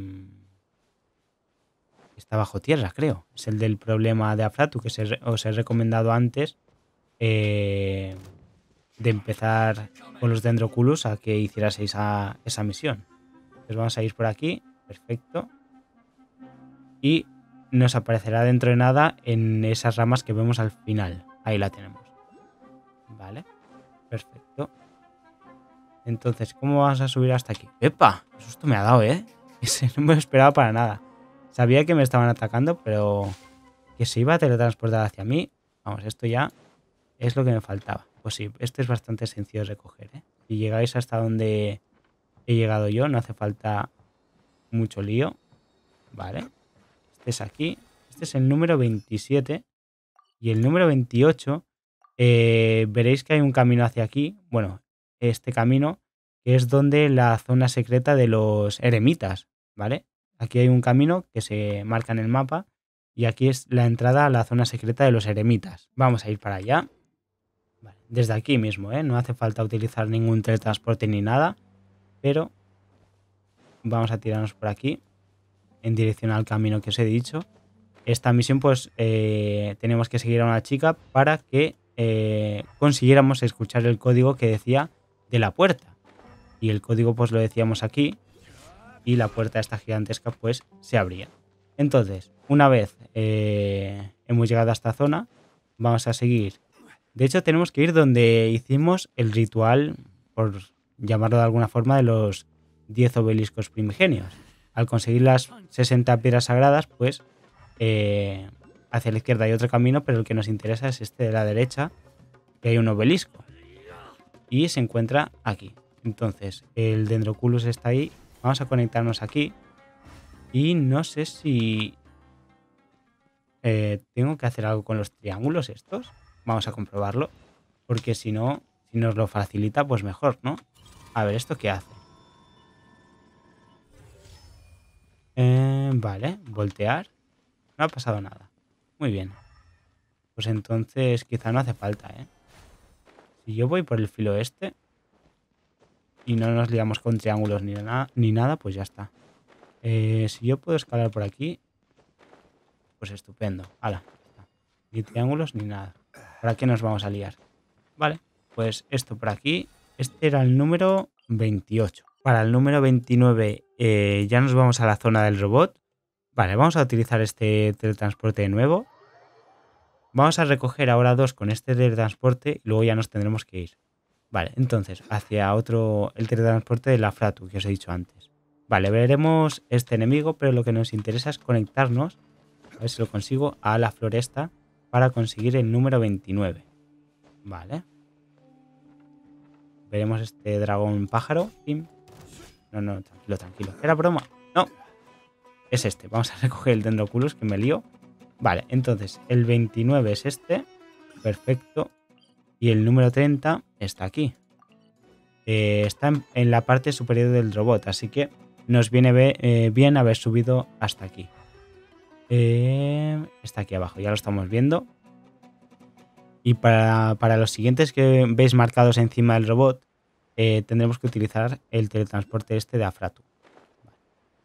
está bajo tierra, creo. Es el del problema de Afratu que se, os he recomendado antes eh, de empezar con los Dendroculus a que hicierais esa, esa misión. Entonces vamos a ir por aquí. Perfecto. Y nos aparecerá dentro de nada en esas ramas que vemos al final. Ahí la tenemos. Vale. Perfecto. Entonces, ¿cómo vamos a subir hasta aquí? ¡Epa! ¡Qué susto me ha dado, eh! Ese no me lo esperaba para nada. Sabía que me estaban atacando, pero que se iba a teletransportar hacia mí. Vamos, esto ya es lo que me faltaba. Pues sí, este es bastante sencillo de recoger, ¿eh? Si llegáis hasta donde he llegado yo, no hace falta mucho lío. Vale. Este es aquí. Este es el número veintisiete. Y el número veintiocho, eh, veréis que hay un camino hacia aquí. Bueno, este camino, que es donde la zona secreta de los eremitas, ¿vale? Aquí hay un camino que se marca en el mapa y aquí es la entrada a la zona secreta de los eremitas. Vamos a ir para allá. Vale, desde aquí mismo, ¿eh? No hace falta utilizar ningún teletransporte ni nada. pero vamos a tirarnos por aquí en dirección al camino que os he dicho. Esta misión pues eh, tenemos que seguir a una chica para que eh, consiguiéramos escuchar el código que decía de la puerta. Y el código pues lo decíamos aquí y la puerta esta gigantesca pues se abría. Entonces, una vez eh, hemos llegado a esta zona, vamos a seguir. De hecho, tenemos que ir donde hicimos el ritual, por llamarlo de alguna forma, de los diez obeliscos primigenios. Al conseguir las sesenta piedras sagradas, pues eh, hacia la izquierda hay otro camino, pero el que nos interesa es este de la derecha, que hay un obelisco. Y se encuentra aquí. Entonces, el Dendroculus está ahí. Vamos a conectarnos aquí. Y no sé si eh, tengo que hacer algo con los triángulos estos. Vamos a comprobarlo. Porque si no, si nos lo facilita, pues mejor, ¿no? A ver, ¿esto qué hace? Eh, vale, voltear. No ha pasado nada. Muy bien. Pues entonces quizá no hace falta, ¿eh? Si yo voy por el filo este y no nos liamos con triángulos ni, na ni nada, pues ya está. Eh, si yo puedo escalar por aquí, pues estupendo. Hala, ni triángulos ni nada. ¿Para qué nos vamos a liar? Vale, pues esto por aquí. Este era el número veintiocho. Para el número veintinueve eh, ya nos vamos a la zona del robot. Vale, vamos a utilizar este teletransporte de nuevo. Vamos a recoger ahora dos con este teletransporte y luego ya nos tendremos que ir. Vale, entonces hacia otro, el teletransporte de la Fratu que os he dicho antes. Vale, veremos este enemigo, pero lo que nos interesa es conectarnos, a ver si lo consigo, a la floresta para conseguir el número veintinueve. Vale. Veremos este dragón pájaro. Pim. No, no, tranquilo, tranquilo. Era broma. No. Es este. Vamos a recoger el Dendroculus que me lío. Vale, entonces el veintinueve es este. Perfecto. Y el número treinta está aquí. Eh, está en, en la parte superior del robot, así que nos viene be, eh, bien haber subido hasta aquí. Eh, está aquí abajo, ya lo estamos viendo. Y para, para los siguientes que veis marcados encima del robot, eh, tendremos que utilizar el teletransporte este de Afratu. Vale.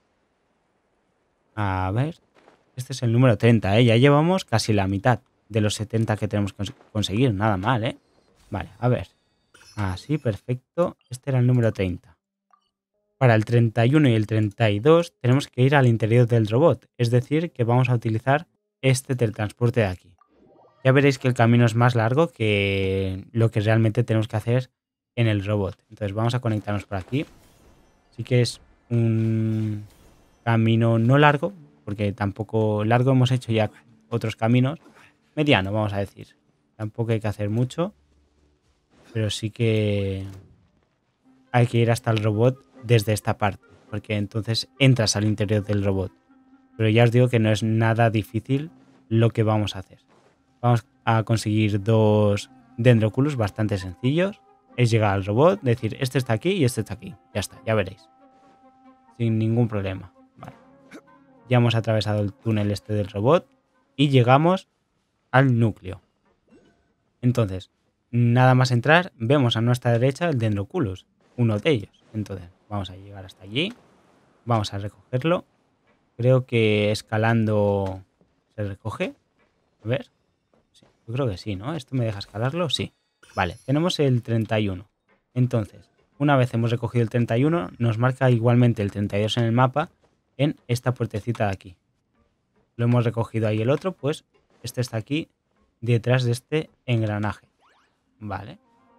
A ver, este es el número treinta, ¿eh? Ya llevamos casi la mitad de los setenta que tenemos que conseguir, nada mal, ¿eh? Vale, a ver. Así, perfecto. Este era el número treinta. Para el treinta y uno y el treinta y dos tenemos que ir al interior del robot, es decir, que vamos a utilizar este teletransporte de aquí. Ya veréis que el camino es más largo que lo que realmente tenemos que hacer en el robot. Entonces vamos a conectarnos por aquí. Sí que es un camino no largo, porque tampoco largo hemos hecho ya otros caminos. Mediano, vamos a decir. Tampoco hay que hacer mucho, pero sí que hay que ir hasta el robot desde esta parte, porque entonces entras al interior del robot. Pero ya os digo que no es nada difícil lo que vamos a hacer. Vamos a conseguir dos Dendroculus bastante sencillos. Es llegar al robot, decir este está aquí y este está aquí. Ya está, ya veréis. Sin ningún problema. Vale. Ya hemos atravesado el túnel este del robot y llegamos al núcleo. Entonces, nada más entrar, vemos a nuestra derecha el Dendroculus, uno de ellos. Entonces, vamos a llegar hasta allí. Vamos a recogerlo. Creo que escalando se recoge. A ver. Sí, yo creo que sí, ¿no? ¿Esto me deja escalarlo? Sí. Vale, tenemos el treinta y uno. Entonces, una vez hemos recogido el treinta y uno, nos marca igualmente el treinta y dos en el mapa en esta puertecita de aquí. Lo hemos recogido ahí el otro, pues este está aquí detrás de este engranaje. Vale.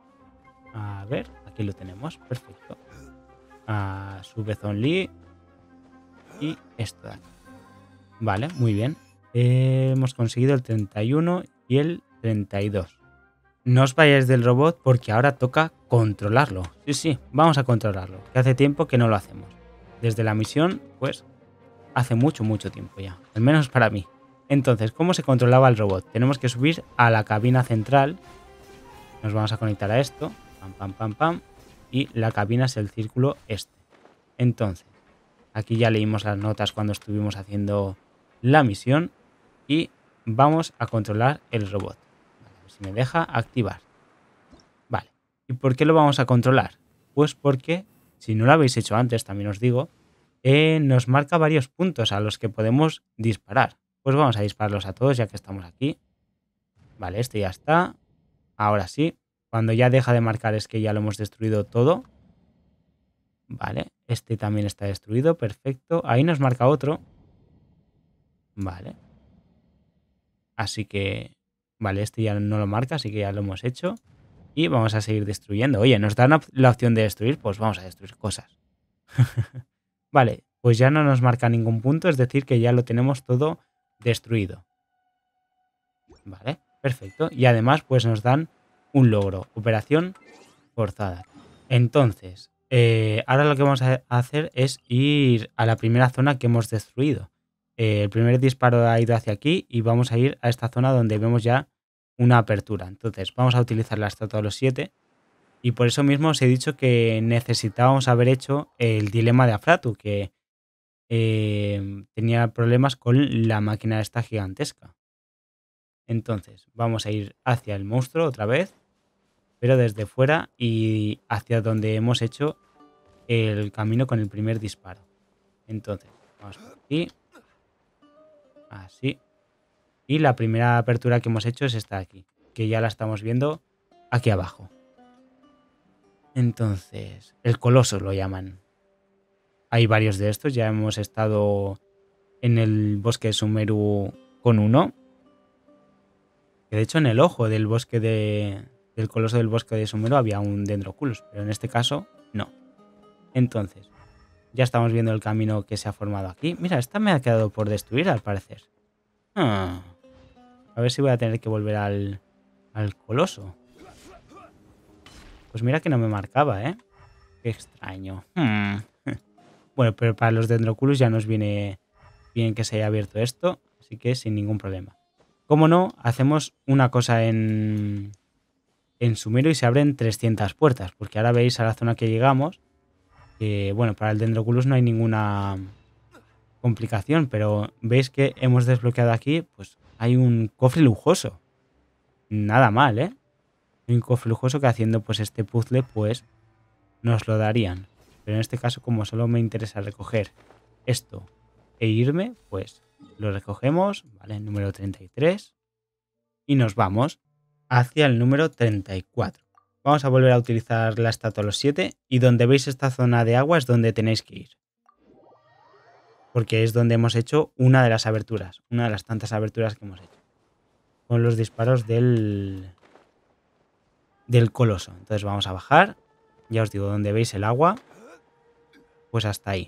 A ver, aquí lo tenemos. Perfecto. A su vez only. Y esto de aquí. Vale, muy bien. Eh, hemos conseguido el treinta y uno y el treinta y dos. No os vayáis del robot porque ahora toca controlarlo. Sí, sí, vamos a controlarlo. Que hace tiempo que no lo hacemos. Desde la misión, pues, hace mucho, mucho tiempo ya. Al menos para mí. Entonces, ¿cómo se controlaba el robot? Tenemos que subir a la cabina central. Nos vamos a conectar a esto. Pam, pam, pam, pam. Y la cabina es el círculo este. Entonces, aquí ya leímos las notas cuando estuvimos haciendo la misión. Y vamos a controlar el robot. Vale, a ver si me deja activar. Vale. ¿Y por qué lo vamos a controlar? Pues porque si no lo habéis hecho antes, también os digo, eh, nos marca varios puntos a los que podemos disparar. Pues vamos a dispararlos a todos ya que estamos aquí. Vale, este ya está. Ahora sí. Cuando ya deja de marcar es que ya lo hemos destruido todo. Vale, este también está destruido. Perfecto. Ahí nos marca otro. Vale. Así que... Vale, este ya no lo marca, así que ya lo hemos hecho. Y vamos a seguir destruyendo. Oye, ¿nos dan la opción de destruir? Pues vamos a destruir cosas. Vale, pues ya no nos marca ningún punto, es decir que ya lo tenemos todo destruido. Vale, perfecto. Y además pues nos dan un logro. Operación forzada. Entonces, eh, ahora lo que vamos a hacer es ir a la primera zona que hemos destruido. Eh, el primer disparo ha ido hacia aquí y vamos a ir a esta zona donde vemos ya una apertura. Entonces vamos a utilizar la estatua de los siete y por eso mismo os he dicho que necesitábamos haber hecho el dilema de Afratu, que eh, tenía problemas con la máquina esta gigantesca. Entonces vamos a ir hacia el monstruo otra vez, pero desde fuera y hacia donde hemos hecho el camino con el primer disparo. Entonces vamos por aquí, así. Y la primera apertura que hemos hecho es esta de aquí, que ya la estamos viendo aquí abajo. Entonces, el coloso lo llaman. Hay varios de estos, ya hemos estado en el bosque de Sumeru con uno. Que de hecho en el ojo del bosque de, del coloso del bosque de Sumeru había un Dendroculus, pero en este caso no. Entonces, ya estamos viendo el camino que se ha formado aquí. Mira, esta me ha quedado por destruir al parecer. Ah. A ver si voy a tener que volver al, al coloso. Pues mira que no me marcaba, ¿eh? Qué extraño. Hmm. Bueno, pero para los Dendroculus ya nos viene bien que se haya abierto esto, así que sin ningún problema. Como no, hacemos una cosa en, en Sumeru y se abren trescientas puertas, porque ahora veis a la zona que llegamos, que bueno, para el Dendroculus no hay ninguna complicación, pero veis que hemos desbloqueado aquí, pues hay un cofre lujoso. Nada mal, ¿eh? Un cofre lujoso que haciendo pues este puzzle pues nos lo darían. Pero en este caso, como solo me interesa recoger esto e irme, pues lo recogemos, ¿vale? Número treinta y tres. Y nos vamos hacia el número treinta y cuatro. Vamos a volver a utilizar la estatua de los siete. Y donde veis esta zona de agua es donde tenéis que ir. Porque es donde hemos hecho una de las aberturas. Una de las tantas aberturas que hemos hecho. Con los disparos del... del coloso. Entonces vamos a bajar. Ya os digo, donde veis el agua, pues hasta ahí.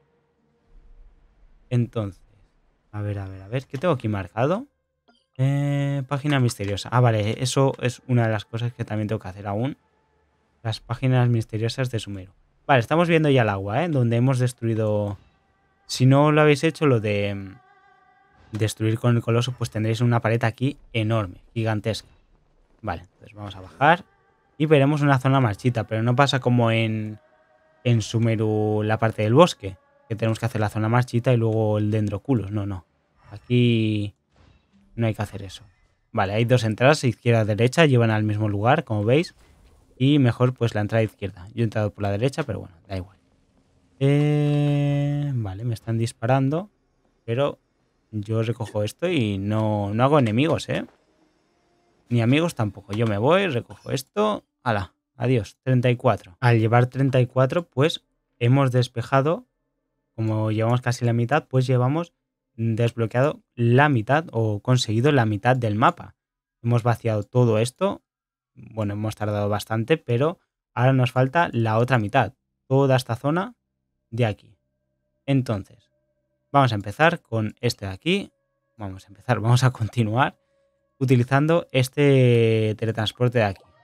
Entonces, a ver, a ver, a ver, ¿qué tengo aquí marcado? Eh, página misteriosa. Ah, vale, eso es una de las cosas que también tengo que hacer aún. Las páginas misteriosas de Sumeru. Vale, estamos viendo ya el agua, ¿eh? Donde hemos destruido... Si no lo habéis hecho, lo de destruir con el coloso, pues tendréis una pared aquí enorme, gigantesca. Vale, entonces vamos a bajar y veremos una zona marchita, pero no pasa como en, en Sumeru la parte del bosque, que tenemos que hacer la zona marchita y luego el Dendroculus. No, no. Aquí no hay que hacer eso. Vale, hay dos entradas, izquierda y derecha, llevan al mismo lugar, como veis. Y mejor pues la entrada izquierda. Yo he entrado por la derecha, pero bueno, da igual. Eh, vale, me están disparando, pero yo recojo esto y no, no hago enemigos, ¿eh? Ni amigos tampoco. Yo me voy, recojo esto. ¡Hala! Adiós. treinta y cuatro. Al llevar treinta y cuatro, pues hemos despejado. Como llevamos casi la mitad, pues llevamos desbloqueado la mitad o conseguido la mitad del mapa. Hemos vaciado todo esto. Bueno, hemos tardado bastante, pero ahora nos falta la otra mitad. Toda esta zona de aquí. Entonces, vamos a empezar con este de aquí. Vamos a empezar, vamos a continuar utilizando este teletransporte de aquí.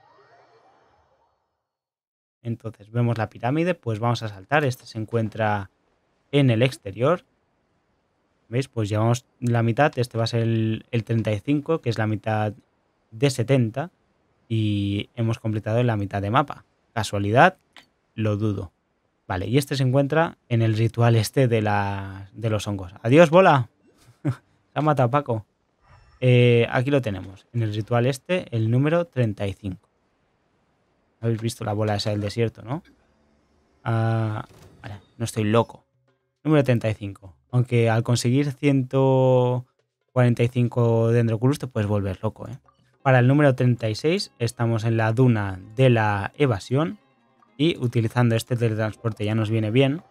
Entonces, vemos la pirámide, pues vamos a saltar. Este se encuentra en el exterior. ¿Veis? Pues llevamos la mitad. Este va a ser el, el treinta y cinco, que es la mitad de setenta. Y hemos completado la mitad de mapa. ¿Casualidad? Lo dudo. Vale, y este se encuentra en el ritual este de, la, de los hongos. ¡Adiós, bola! Se ha matado Paco. Eh, aquí lo tenemos. En el ritual este, el número treinta y cinco. Habéis visto la bola esa del desierto, ¿no? a... Vale, no estoy loco. Número treinta y cinco. Aunque al conseguir ciento cuarenta y cinco Dendroculus te puedes volver loco, ¿eh? Para el número treinta y seis estamos en la duna de la evasión. Y utilizando este teletransporte ya nos viene bien.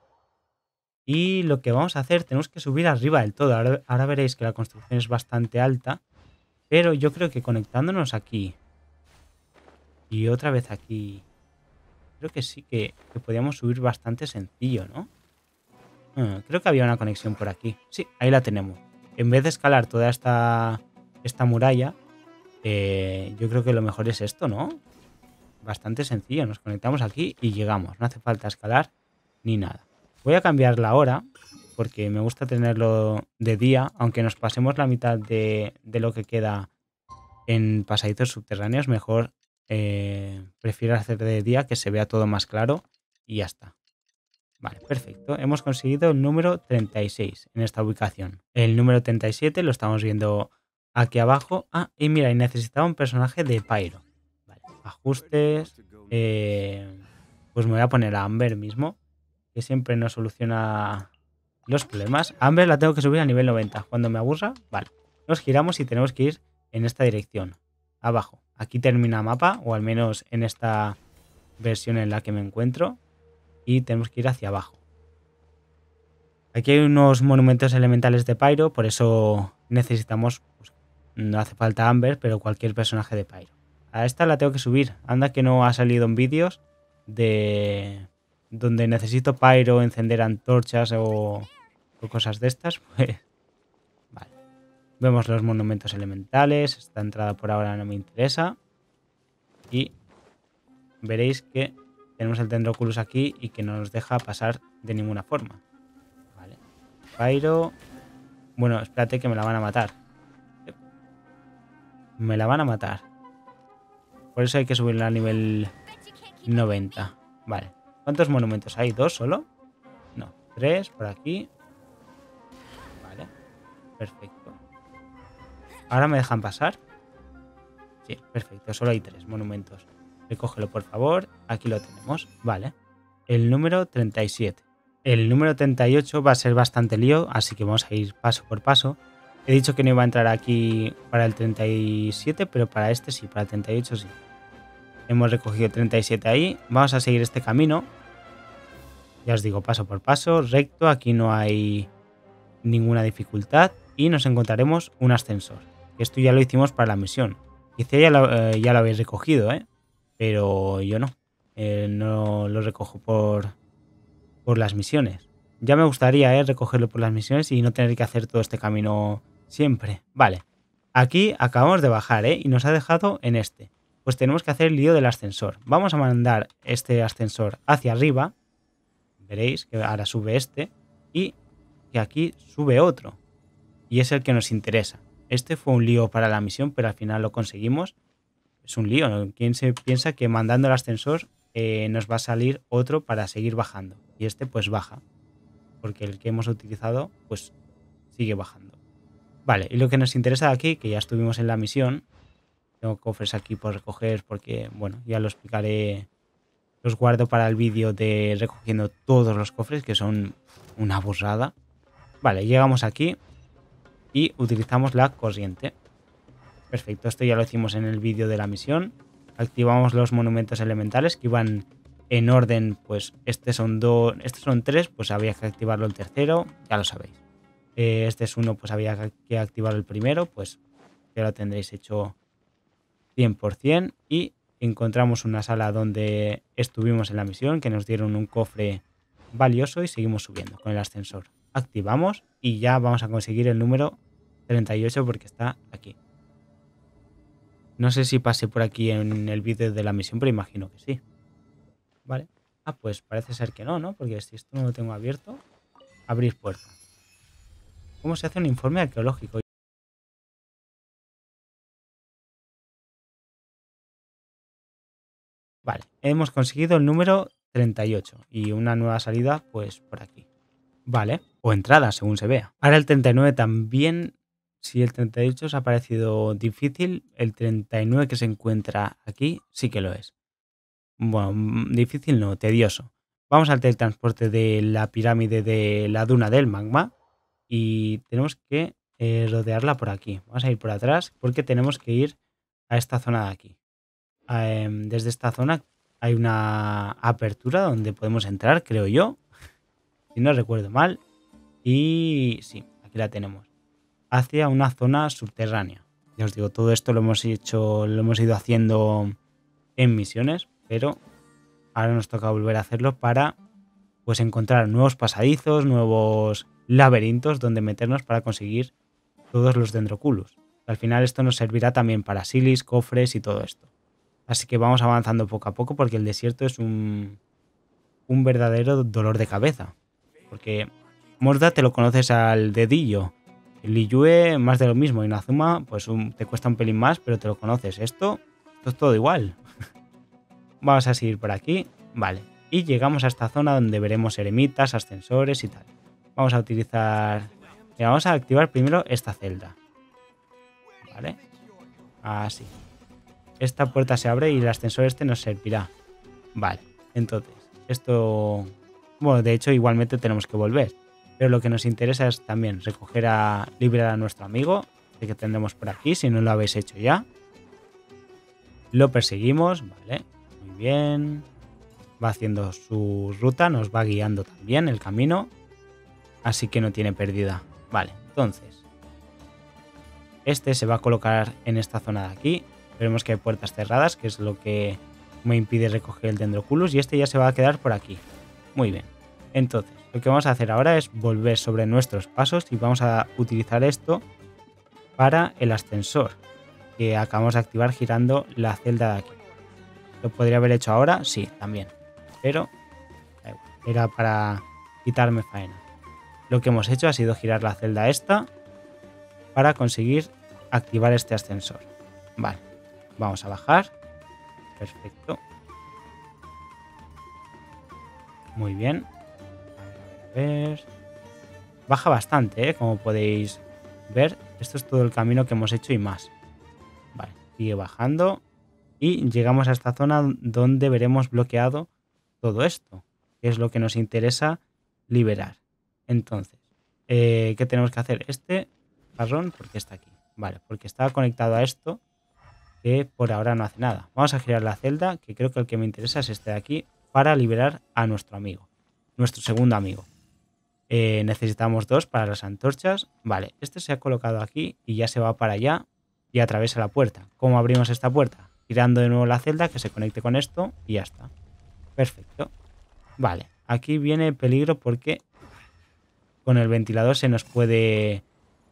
Y lo que vamos a hacer, tenemos que subir arriba del todo. Ahora, ahora veréis que la construcción es bastante alta. Pero yo creo que conectándonos aquí y otra vez aquí, creo que sí que, que podíamos subir bastante sencillo, ¿no? Ah, creo que había una conexión por aquí. Sí, ahí la tenemos. En vez de escalar toda esta, esta muralla, eh, yo creo que lo mejor es esto, ¿no? Bastante sencillo. Nos conectamos aquí y llegamos. No hace falta escalar ni nada. Voy a cambiar la hora porque me gusta tenerlo de día, aunque nos pasemos la mitad de, de lo que queda en pasadizos subterráneos, mejor eh, prefiero hacer de día, que se vea todo más claro y ya está. Vale, perfecto. Hemos conseguido el número treinta y seis en esta ubicación. El número treinta y siete lo estamos viendo aquí abajo. Ah, y mira, y necesitaba un personaje de Pyro. Vale, ajustes. Eh, pues me voy a poner a Amber mismo, que siempre nos soluciona los problemas. A Amber la tengo que subir a nivel noventa. Cuando me aburra, vale. Nos giramos y tenemos que ir en esta dirección. Abajo. Aquí termina el mapa, o al menos en esta versión en la que me encuentro. Y tenemos que ir hacia abajo. Aquí hay unos monumentos elementales de Pyro, por eso necesitamos, pues, no hace falta Amber, pero cualquier personaje de Pyro. A esta la tengo que subir. Anda que no ha salido en vídeos de donde necesito Pyro, encender antorchas o, o cosas de estas. Pues vale. Vemos los monumentos elementales. Esta entrada por ahora no me interesa. Y veréis que tenemos el Dendroculus aquí y que no nos deja pasar de ninguna forma. Vale. Pyro. Bueno, espérate que me la van a matar. Me la van a matar. Por eso hay que subirla a nivel noventa. Vale. ¿Cuántos monumentos hay? ¿Dos solo? No. Tres por aquí. Vale. Perfecto. ¿Ahora me dejan pasar? Sí, perfecto. Solo hay tres monumentos. Recógelo, por favor. Aquí lo tenemos. Vale. El número treinta y siete. El número treinta y ocho va a ser bastante lío, así que vamos a ir paso por paso. He dicho que no iba a entrar aquí para el treinta y siete, pero para este sí, para el treinta y ocho sí. Hemos recogido treinta y siete ahí. Vamos a seguir este camino. Ya os digo, paso por paso, recto. Aquí no hay ninguna dificultad. Y nos encontraremos un ascensor. Esto ya lo hicimos para la misión. Quizá ya lo, eh, ya lo habéis recogido, ¿eh? Pero yo no. Eh, no lo recojo por, por las misiones. Ya me gustaría, ¿eh? recogerlo por las misiones y no tener que hacer todo este camino siempre. Vale. Aquí acabamos de bajar, ¿eh? Y nos ha dejado en este. Pues tenemos que hacer el lío del ascensor. Vamos a mandar este ascensor hacia arriba. Veréis que ahora sube este. Y que aquí sube otro. Y es el que nos interesa. Este fue un lío para la misión, pero al final lo conseguimos. Es un lío, ¿no? ¿Quién se piensa que mandando el ascensor eh, nos va a salir otro para seguir bajando? Y este pues baja. Porque el que hemos utilizado pues sigue bajando. Vale, y lo que nos interesa de aquí, que ya estuvimos en la misión. Tengo cofres aquí por recoger porque, bueno, ya lo explicaré. Los guardo para el vídeo de recogiendo todos los cofres, que son una burrada. Vale, llegamos aquí y utilizamos la corriente. Perfecto, esto ya lo hicimos en el vídeo de la misión. Activamos los monumentos elementales que iban en orden, pues estos son dos, estos son tres, pues había que activarlo el tercero, ya lo sabéis. Eh, este es uno, pues había que activar el primero, pues ya lo tendréis hecho cien por cien. Y encontramos una sala donde estuvimos en la misión, que nos dieron un cofre valioso y seguimos subiendo con el ascensor. Activamos y ya vamos a conseguir el número treinta y ocho porque está aquí. No sé si pasé por aquí en el vídeo de la misión, pero imagino que sí. Vale. Ah, pues parece ser que no, ¿no? Porque si esto no lo tengo abierto, abrir puerta. ¿Cómo se hace un informe arqueológico? Vale, hemos conseguido el número treinta y ocho y una nueva salida, pues por aquí. Vale, o entrada, según se vea. Ahora el treinta y nueve también, si el treinta y ocho os ha parecido difícil, el treinta y nueve que se encuentra aquí sí que lo es. Bueno, difícil no, tedioso. Vamos al teletransporte de la pirámide de la duna del magma y tenemos que eh, rodearla por aquí. Vamos a ir por atrás porque tenemos que ir a esta zona de aquí. Eh, desde esta zona hay una apertura donde podemos entrar, creo yo, si no recuerdo mal. Y sí, aquí la tenemos. Hacia una zona subterránea. Ya os digo, todo esto lo hemos hecho, lo hemos ido haciendo en misiones, pero ahora nos toca volver a hacerlo para pues encontrar nuevos pasadizos, nuevos laberintos donde meternos para conseguir todos los Dendroculus. Al final esto nos servirá también para silis, cofres y todo esto. Así que vamos avanzando poco a poco porque el desierto es un, un verdadero dolor de cabeza. Porque Morda te lo conoces al dedillo. El Liyue más de lo mismo. Inazuma pues un, te cuesta un pelín más, pero te lo conoces. Esto, esto es todo igual. Vamos a seguir por aquí. Vale. Y llegamos a esta zona donde veremos eremitas, ascensores y tal. Vamos a utilizar... Mira, vamos a activar primero esta celda. Vale. Así. Esta puerta se abre y el ascensor este nos servirá. Vale. Entonces, esto... Bueno, de hecho igualmente tenemos que volver. Pero lo que nos interesa es también recoger a... liberar a nuestro amigo. De que tendremos por aquí, si no lo habéis hecho ya. Lo perseguimos. Vale. Muy bien. Va haciendo su ruta, nos va guiando también el camino, así que no tiene pérdida. Vale, entonces este se va a colocar en esta zona de aquí. Veremos que hay puertas cerradas, que es lo que me impide recoger el Dendroculus, y este ya se va a quedar por aquí. Muy bien, entonces lo que vamos a hacer ahora es volver sobre nuestros pasos y vamos a utilizar esto para el ascensor que acabamos de activar girando la celda de aquí. ¿Lo podría haber hecho ahora? Sí, también. Pero era para quitarme faena. Lo que hemos hecho ha sido girar la celda esta para conseguir activar este ascensor. Vale, vamos a bajar. Perfecto. Muy bien. A ver. Baja bastante, ¿eh? Como podéis ver. Esto es todo el camino que hemos hecho y más. Vale, sigue bajando. Y llegamos a esta zona donde veremos bloqueado todo esto, que es lo que nos interesa liberar. Entonces, eh, ¿qué tenemos que hacer? Este jarrón, porque está aquí. Vale, porque está conectado a esto, que por ahora no hace nada. Vamos a girar la celda, que creo que el que me interesa es este de aquí, para liberar a nuestro amigo, nuestro segundo amigo. Eh, necesitamos dos para las antorchas. Vale, este se ha colocado aquí y ya se va para allá y atraviesa la puerta. ¿Cómo abrimos esta puerta? Girando de nuevo la celda, que se conecte con esto y ya está. Perfecto. Vale, aquí viene peligro porque con el ventilador se nos puede...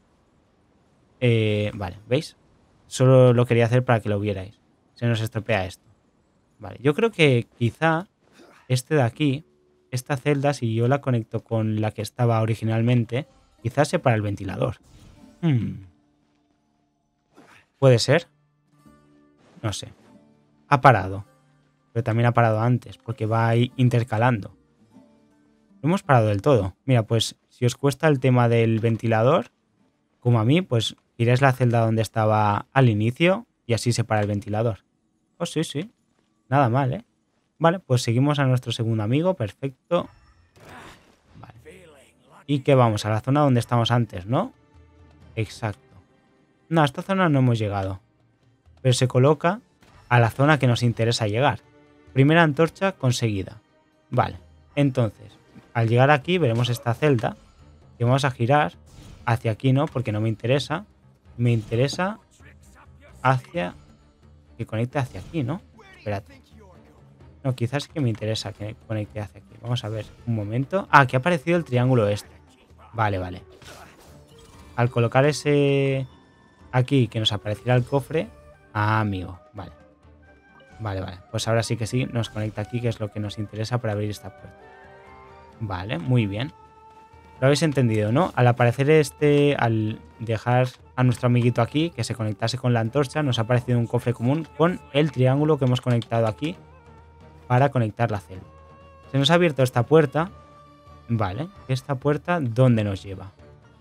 Eh, vale, ¿veis? Solo lo quería hacer para que lo vierais. Se nos estropea esto. Vale, yo creo que quizá este de aquí, esta celda, si yo la conecto con la que estaba originalmente, quizás sea para el ventilador. Hmm. ¿Puede ser? No sé. Ha parado. Pero también ha parado antes, porque va ahí intercalando. No hemos parado del todo. Mira, pues si os cuesta el tema del ventilador, como a mí, pues iréis la celda donde estaba al inicio y así se para el ventilador. Oh, sí, sí. Nada mal, ¿eh? Vale, pues seguimos a nuestro segundo amigo. Perfecto. Vale. ¿Y qué vamos? A la zona donde estamos antes, ¿no? Exacto. No, a esta zona no hemos llegado. Pero se coloca a la zona que nos interesa llegar. Primera antorcha conseguida. Vale, entonces, al llegar aquí veremos esta celda que vamos a girar hacia aquí, ¿no? Porque no me interesa. Me interesa hacia... que conecte hacia aquí, ¿no? Espérate. No, quizás que me interesa que conecte hacia aquí. Vamos a ver un momento. Ah, que ha aparecido el triángulo este. Vale, vale. Al colocar ese... aquí, que nos aparecerá el cofre... Ah, amigo, vale. Vale, vale. Pues ahora sí que sí, nos conecta aquí, que es lo que nos interesa para abrir esta puerta. Vale, muy bien. Lo habéis entendido, ¿no? Al aparecer este, al dejar a nuestro amiguito aquí, que se conectase con la antorcha, nos ha aparecido un cofre común con el triángulo que hemos conectado aquí para conectar la celda. Se nos ha abierto esta puerta. Vale, ¿esta puerta dónde nos lleva?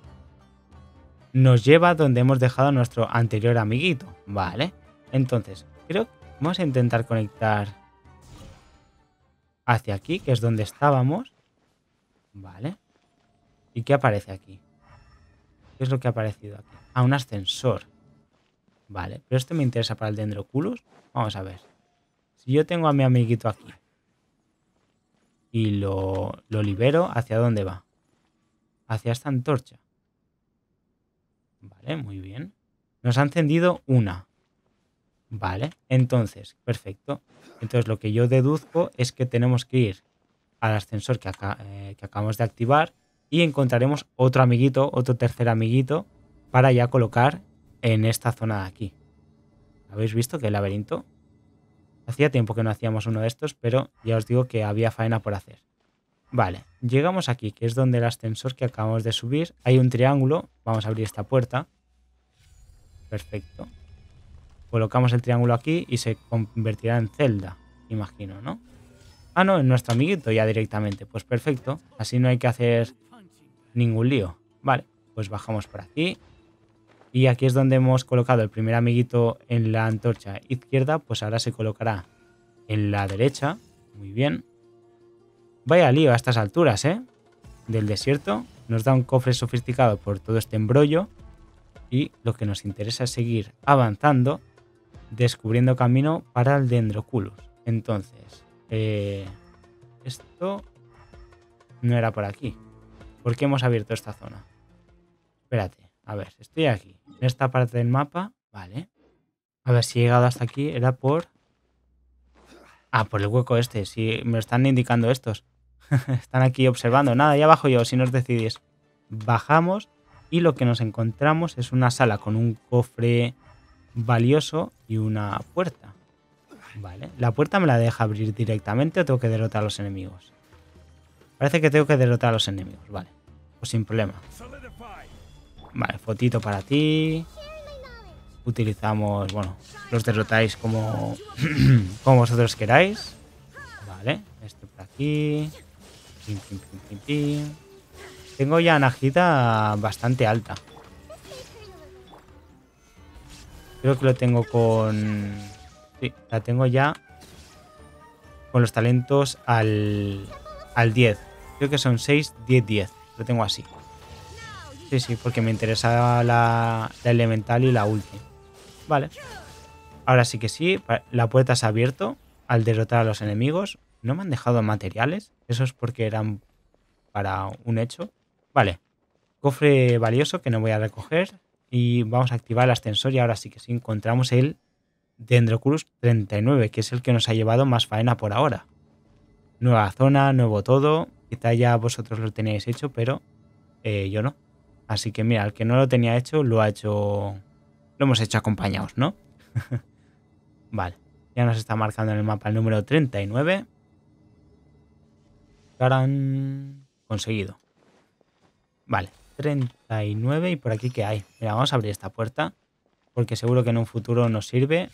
Nos lleva donde hemos dejado a nuestro anterior amiguito. Vale, entonces, creo que vamos a intentar conectar hacia aquí, que es donde estábamos. Vale. ¿Y qué aparece aquí? ¿Qué es lo que ha aparecido aquí? Ah, un ascensor. Vale, pero este me interesa para el Dendroculus. Vamos a ver. Si yo tengo a mi amiguito aquí y lo, lo libero, ¿hacia dónde va? Hacia esta antorcha. Vale, muy bien. Nos ha encendido una. Vale, entonces, perfecto. Entonces lo que yo deduzco es que tenemos que ir al ascensor que, acá, eh, que acabamos de activar y encontraremos otro amiguito, otro tercer amiguito para ya colocar en esta zona de aquí. ¿Habéis visto que el laberinto? Hacía tiempo que no hacíamos uno de estos, pero ya os digo que había faena por hacer. Vale, llegamos aquí, que es donde el ascensor que acabamos de subir. Hay un triángulo, vamos a abrir esta puerta. Perfecto. Colocamos el triángulo aquí y se convertirá en Zelda, imagino, ¿no? Ah, no, en nuestro amiguito ya directamente. Pues perfecto, así no hay que hacer ningún lío. Vale, pues bajamos por aquí. Y aquí es donde hemos colocado el primer amiguito en la antorcha izquierda, pues ahora se colocará en la derecha. Muy bien. Vaya lío a estas alturas, ¿eh? Del desierto. Nos da un cofre sofisticado por todo este embrollo. Y lo que nos interesa es seguir avanzando, descubriendo camino para el Dendroculus. Entonces, eh, esto no era por aquí. ¿Por qué hemos abierto esta zona? Espérate, a ver, estoy aquí. En esta parte del mapa, vale. A ver, si he llegado hasta aquí, era por... Ah, por el hueco este, si me lo están indicando estos. Están aquí observando. Nada, ya bajo yo, si nos decidís. Bajamos y lo que nos encontramos es una sala con un cofre valioso y una puerta. Vale, ¿la puerta me la deja abrir directamente o tengo que derrotar a los enemigos? Parece que tengo que derrotar a los enemigos, vale. Pues sin problema. Vale, fotito para ti. Utilizamos, bueno, los derrotáis como, como vosotros queráis. Vale, este por aquí. Pim, pim, pim, pim, pim. Tengo ya Najida bastante alta. Creo que lo tengo con... Sí, la tengo ya con los talentos al, al diez. Creo que son seis, diez, diez. Lo tengo así. Sí, sí, porque me interesaba la, la elemental y la ulti. Vale. Ahora sí que sí. La puerta se ha abierto al derrotar a los enemigos. No me han dejado materiales. Eso es porque eran para un hecho. Vale. Cofre valioso que no voy a recoger. Y vamos a activar el ascensor. Y ahora sí que sí encontramos el Dendroculus treinta y nueve, que es el que nos ha llevado más faena por ahora. Nueva zona, nuevo todo. Quizá ya vosotros lo teníais hecho, pero eh, yo no. Así que mira, el que no lo tenía hecho, lo ha hecho... Lo hemos hecho acompañados, ¿no? Vale. Ya nos está marcando en el mapa el número treinta y nueve. ¡Tarán! Conseguido. Vale. treinta y nueve. ¿Y por aquí qué hay? Mira, vamos a abrir esta puerta. Porque seguro que en un futuro nos sirve.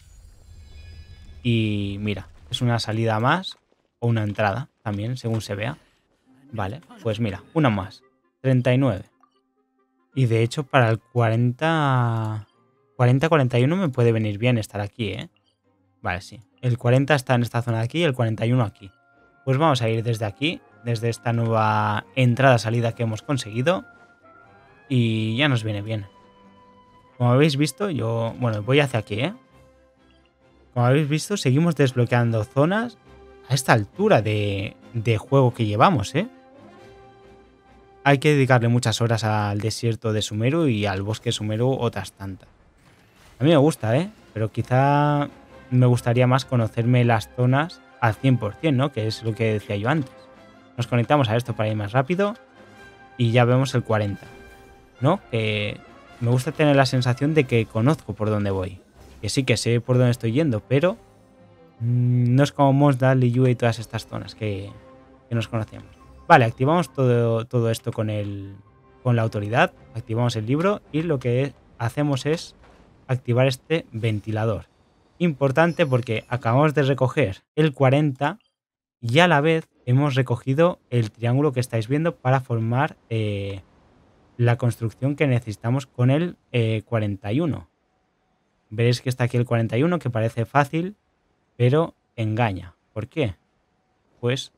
Y mira, es una salida más. O una entrada también, según se vea. Vale, pues mira, una más. treinta y nueve. Y de hecho para el cuarenta... cuarenta cuarenta y uno me puede venir bien estar aquí, ¿eh? Vale, sí. El cuarenta está en esta zona de aquí y el cuarenta y uno aquí. Pues vamos a ir desde aquí, desde esta nueva entrada-salida que hemos conseguido. Y ya nos viene bien. Como habéis visto, yo... Bueno, voy hacia aquí, ¿eh? Como habéis visto, seguimos desbloqueando zonas a esta altura de, de juego que llevamos, ¿eh? Hay que dedicarle muchas horas al desierto de Sumeru y al bosque de Sumeru otras tantas. A mí me gusta, ¿eh? Pero quizá me gustaría más conocerme las zonas al cien por cien, ¿no? Que es lo que decía yo antes. Nos conectamos a esto para ir más rápido y ya vemos el cuarenta, ¿no? Que me gusta tener la sensación de que conozco por dónde voy. Que sí que sé por dónde estoy yendo, pero mmm, no es como Mos Dali, Liyue y todas estas zonas que, que nos conocemos. Vale, activamos todo, todo esto con, el, con la autoridad, activamos el libro y lo que hacemos es activar este ventilador. Importante porque acabamos de recoger el cuarenta y a la vez hemos recogido el triángulo que estáis viendo para formar eh, la construcción que necesitamos con el eh, cuarenta y uno. Veréis que está aquí el cuarenta y uno, que parece fácil, pero engaña. ¿Por qué? Pues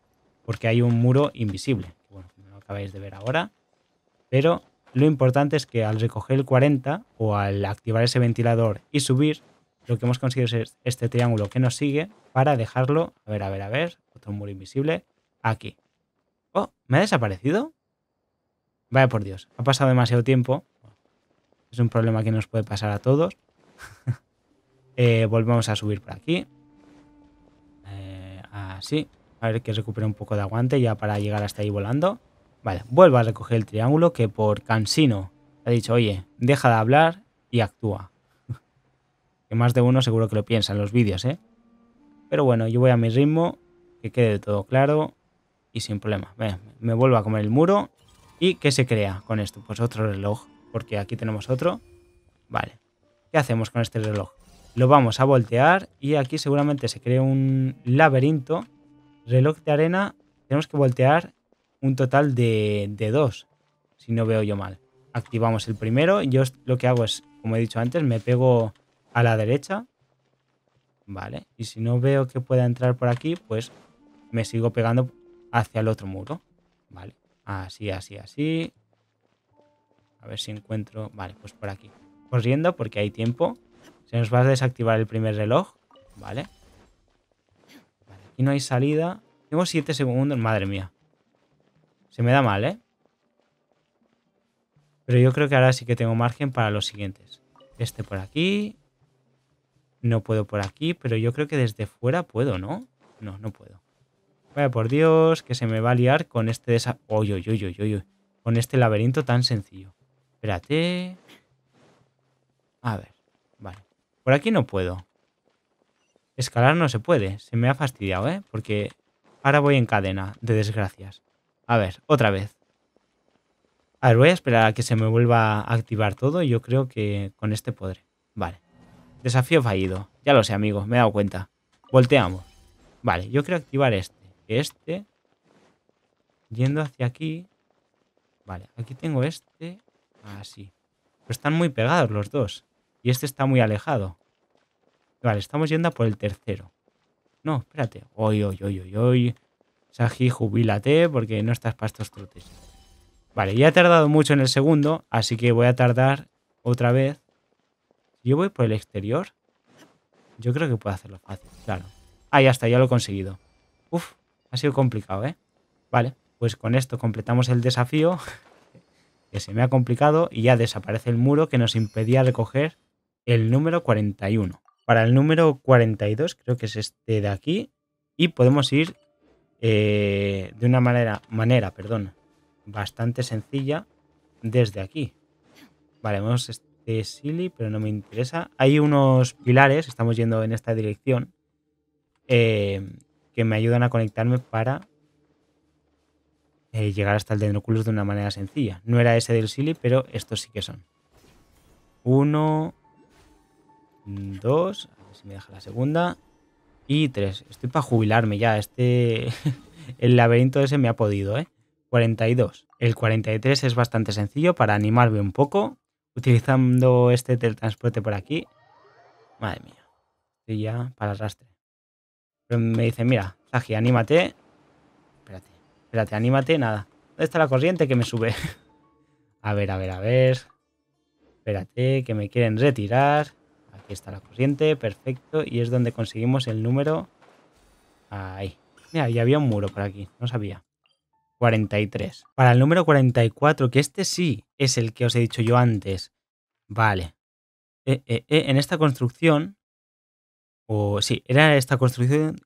porque hay un muro invisible. Bueno, no lo acabáis de ver ahora. Pero lo importante es que al recoger el cuarenta o al activar ese ventilador y subir, lo que hemos conseguido es este triángulo que nos sigue para dejarlo, a ver, a ver, a ver, otro muro invisible, aquí. Oh, ¿me ha desaparecido? Vaya por Dios, ha pasado demasiado tiempo. Es un problema que nos puede pasar a todos. eh, volvemos a subir por aquí. Eh, así. A ver que recupere un poco de aguante ya para llegar hasta ahí volando. Vale, vuelvo a recoger el triángulo que por cansino ha dicho, oye, deja de hablar y actúa. Que más de uno seguro que lo piensa en los vídeos, ¿eh? Pero bueno, yo voy a mi ritmo, que quede todo claro y sin problema. Ven, me vuelvo a comer el muro. ¿Y qué se crea con esto? Pues otro reloj, porque aquí tenemos otro. Vale, ¿qué hacemos con este reloj? Lo vamos a voltear y aquí seguramente se cree un laberinto. Reloj de arena, tenemos que voltear un total de, de dos, si no veo yo mal. Activamos el primero. Yo lo que hago es, como he dicho antes, me pego a la derecha. Vale, y si no veo que pueda entrar por aquí, pues me sigo pegando hacia el otro muro. Vale, así, así, así. A ver si encuentro... Vale, pues por aquí. Corriendo porque hay tiempo. Se nos va a desactivar el primer reloj. Vale. Vale, aquí no hay salida. Tengo siete segundos. Madre mía. Se me da mal, ¿eh? Pero yo creo que ahora sí que tengo margen para los siguientes. Este por aquí. No puedo por aquí, pero yo creo que desde fuera puedo, ¿no? No, no puedo. Vaya por Dios, que se me va a liar con este desa... Oy, oy, oy, oy, oy. Con este laberinto tan sencillo. Espérate. A ver. Vale. Por aquí no puedo. Escalar no se puede. Se me ha fastidiado, ¿eh? Porque ahora voy en cadena de desgracias. A ver, otra vez. A ver, voy a esperar a que se me vuelva a activar todo y yo creo que con este podré. Vale. Desafío fallido. Ya lo sé, amigo. Me he dado cuenta. Volteamos. Vale, yo quiero activar este. Este. Yendo hacia aquí. Vale, aquí tengo este. Así. Pero están muy pegados los dos. Y este está muy alejado. Vale, estamos yendo a por el tercero. No, espérate. Oy, oy, oy, oy, oy. Saji, jubílate porque no estás para estos trotes. Vale, ya he tardado mucho en el segundo, así que voy a tardar otra vez. Yo voy por el exterior. Yo creo que puedo hacerlo fácil, claro. Ah, ya está, ya lo he conseguido. Uf, ha sido complicado, ¿eh? Vale, pues con esto completamos el desafío. Que se me ha complicado y ya desaparece el muro que nos impedía recoger el número cuarenta y uno. Para el número cuarenta y dos, creo que es este de aquí. Y podemos ir eh, de una manera, manera perdón, bastante sencilla desde aquí. Vale, vemos este silly, pero no me interesa. Hay unos pilares, estamos yendo en esta dirección, eh, que me ayudan a conectarme para eh, llegar hasta el Dendroculus de una manera sencilla. No era ese del silly, pero estos sí que son. Uno, dos, a ver si me deja la segunda, y tres. Estoy para jubilarme ya. Este, el laberinto ese me ha podido, ¿eh? cuarenta y dos. El cuarenta y tres es bastante sencillo para animarme un poco. Utilizando este teletransporte por aquí. Madre mía. Estoy ya para el rastre. Pero me dicen, mira, Saji, anímate. Espérate, espérate, anímate, nada. ¿Dónde está la corriente que me sube? A ver, a ver, a ver. Espérate, que me quieren retirar. Aquí está la corriente, perfecto. Y es donde conseguimos el número. Ahí. Mira, ya había un muro por aquí, no sabía. cuarenta y tres. Para el número cuarenta y cuatro, que este sí es el que os he dicho yo antes. Vale. Eh, eh, eh, en esta construcción, o sí, era esta construcción,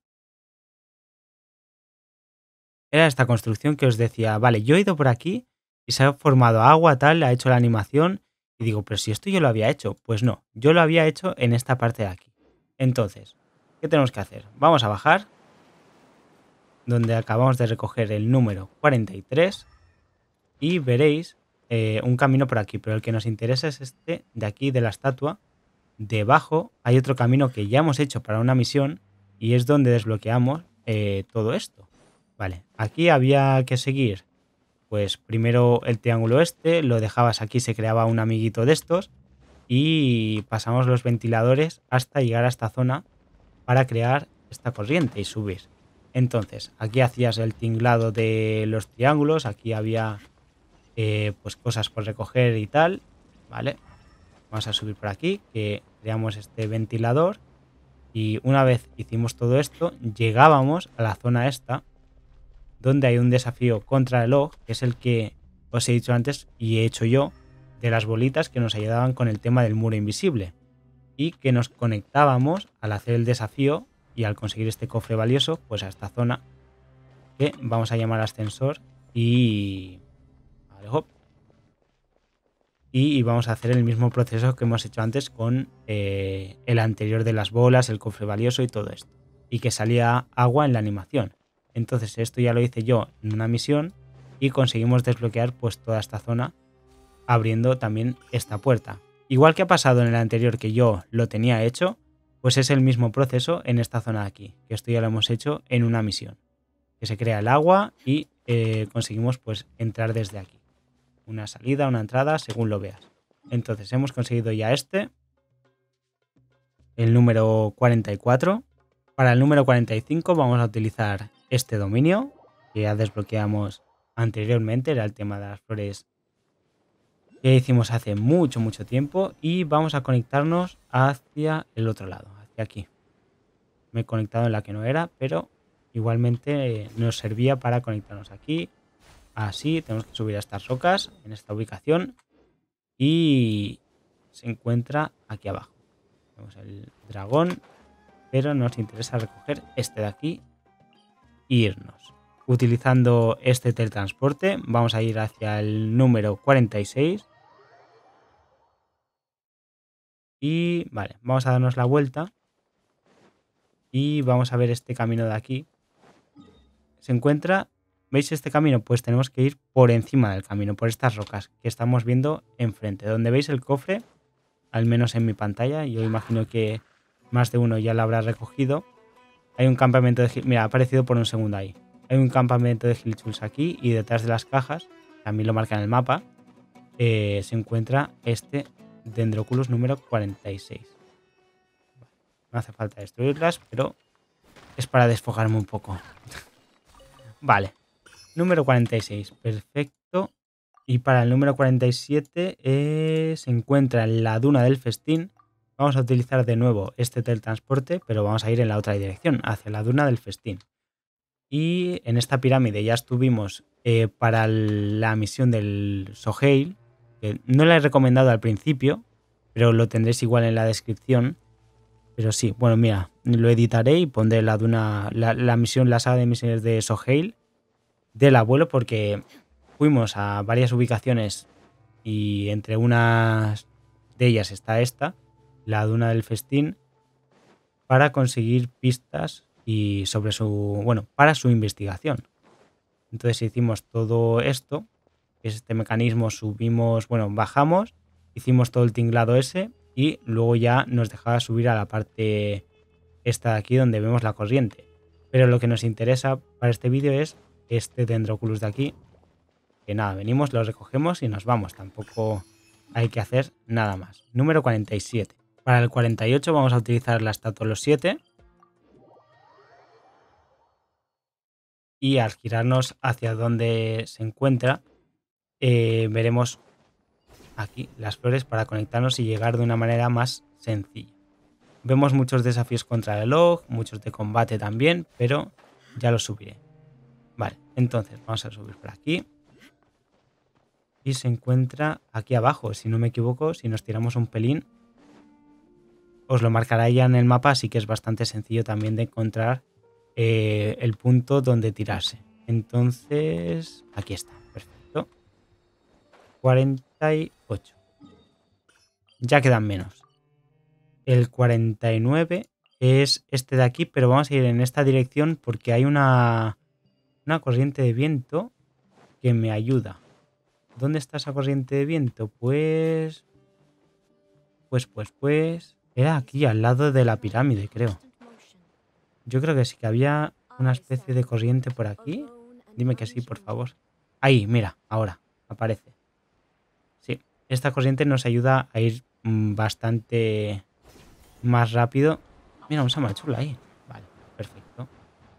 era esta construcción que os decía, vale, yo he ido por aquí y se ha formado agua, tal, ha hecho la animación y digo, pero si esto yo lo había hecho, pues no, yo lo había hecho en esta parte de aquí. Entonces, ¿qué tenemos que hacer? Vamos a bajar, donde acabamos de recoger el número cuarenta y tres y veréis eh, un camino por aquí, pero el que nos interesa es este de aquí de la estatua. Debajo hay otro camino que ya hemos hecho para una misión y es donde desbloqueamos eh, todo esto. Vale, aquí había que seguir, pues primero el triángulo este, lo dejabas aquí, se creaba un amiguito de estos y pasamos los ventiladores hasta llegar a esta zona para crear esta corriente y subir. Entonces, aquí hacías el tinglado de los triángulos, aquí había eh, pues cosas por recoger y tal, ¿vale? Vamos a subir por aquí, que creamos este ventilador y una vez hicimos todo esto, llegábamos a la zona esta, donde hay un desafío contra el reloj, que es el que os he dicho antes y he hecho yo, de las bolitas que nos ayudaban con el tema del muro invisible y que nos conectábamos al hacer el desafío y al conseguir este cofre valioso, pues a esta zona que vamos a llamar ascensor y... Vale, hop. Y vamos a hacer el mismo proceso que hemos hecho antes con eh, el anterior de las bolas, el cofre valioso y todo esto. Y que salía agua en la animación. Entonces esto ya lo hice yo en una misión y conseguimos desbloquear pues toda esta zona abriendo también esta puerta. Igual que ha pasado en el anterior que yo lo tenía hecho, pues es el mismo proceso en esta zona de aquí, que esto ya lo hemos hecho en una misión. Que se crea el agua y eh, conseguimos pues entrar desde aquí. Una salida, una entrada, según lo veas. Entonces hemos conseguido ya este, el número cuarenta y cuatro. Para el número cuarenta y cinco vamos a utilizar este dominio, que ya desbloqueamos anteriormente, era el tema de las flores que hicimos hace mucho, mucho tiempo. Y vamos a conectarnos hacia el otro lado, hacia aquí. Me he conectado en la que no era, pero igualmente nos servía para conectarnos aquí. Así, tenemos que subir a estas rocas en esta ubicación y se encuentra aquí abajo. Tenemos el dragón, pero nos interesa recoger este de aquí e irnos. Utilizando este teletransporte vamos a ir hacia el número cuarenta y seis y vale, vamos a darnos la vuelta y vamos a ver este camino de aquí. Se encuentra... ¿Veis este camino? Pues tenemos que ir por encima del camino, por estas rocas que estamos viendo enfrente. Donde veis el cofre, al menos en mi pantalla, yo imagino que más de uno ya lo habrá recogido. Hay un campamento de... Mira, ha aparecido por un segundo ahí. Hay un campamento de Hillchuls aquí y detrás de las cajas, también lo marca en el mapa, eh, se encuentra este Dendroculus número cuarenta y seis. No hace falta destruirlas, pero es para desfogarme un poco. Vale. Número cuarenta y seis, perfecto. Y para el número cuarenta y siete eh, se encuentra en la duna del festín. Vamos a utilizar de nuevo este teletransporte, pero vamos a ir en la otra dirección, hacia la duna del festín. Y en esta pirámide ya estuvimos eh, para la misión del Sohail, que no la he recomendado al principio, pero lo tendréis igual en la descripción. Pero sí, bueno, mira, lo editaré y pondré la duna, la, la misión, la saga de misiones de Sohail del abuelo, porque fuimos a varias ubicaciones y entre unas de ellas está esta, la duna del festín, para conseguir pistas y sobre su, bueno, para su investigación. Entonces hicimos todo esto, que es este mecanismo, subimos, bueno, bajamos, hicimos todo el tinglado ese y luego ya nos dejaba subir a la parte esta de aquí donde vemos la corriente. Pero lo que nos interesa para este vídeo es este Dendroculus de aquí, que nada, venimos, lo recogemos y nos vamos, tampoco hay que hacer nada más. Número cuarenta y siete. Para el cuarenta y ocho vamos a utilizar la estatua de los siete y al girarnos hacia donde se encuentra eh, veremos aquí las flores para conectarnos y llegar de una manera más sencilla. Vemos muchos desafíos contra el reloj, muchos de combate también, pero ya los subiré. Vale, entonces vamos a subir por aquí. Y se encuentra aquí abajo, si no me equivoco, si nos tiramos un pelín. Os lo marcará ya en el mapa, así que es bastante sencillo también de encontrar eh, el punto donde tirarse. Entonces, aquí está, perfecto. cuarenta y ocho. Ya quedan menos. El cuarenta y nueve es este de aquí, pero vamos a ir en esta dirección porque hay una, una corriente de viento que me ayuda. ¿Dónde está esa corriente de viento? Pues... Pues, pues, pues... Era aquí, al lado de la pirámide, creo. Yo creo que sí, que había una especie de corriente por aquí. Dime que sí, por favor. Ahí, mira, ahora aparece. Sí, esta corriente nos ayuda a ir mmm, bastante más rápido. Mira, un Samachula ahí. Vale, perfecto.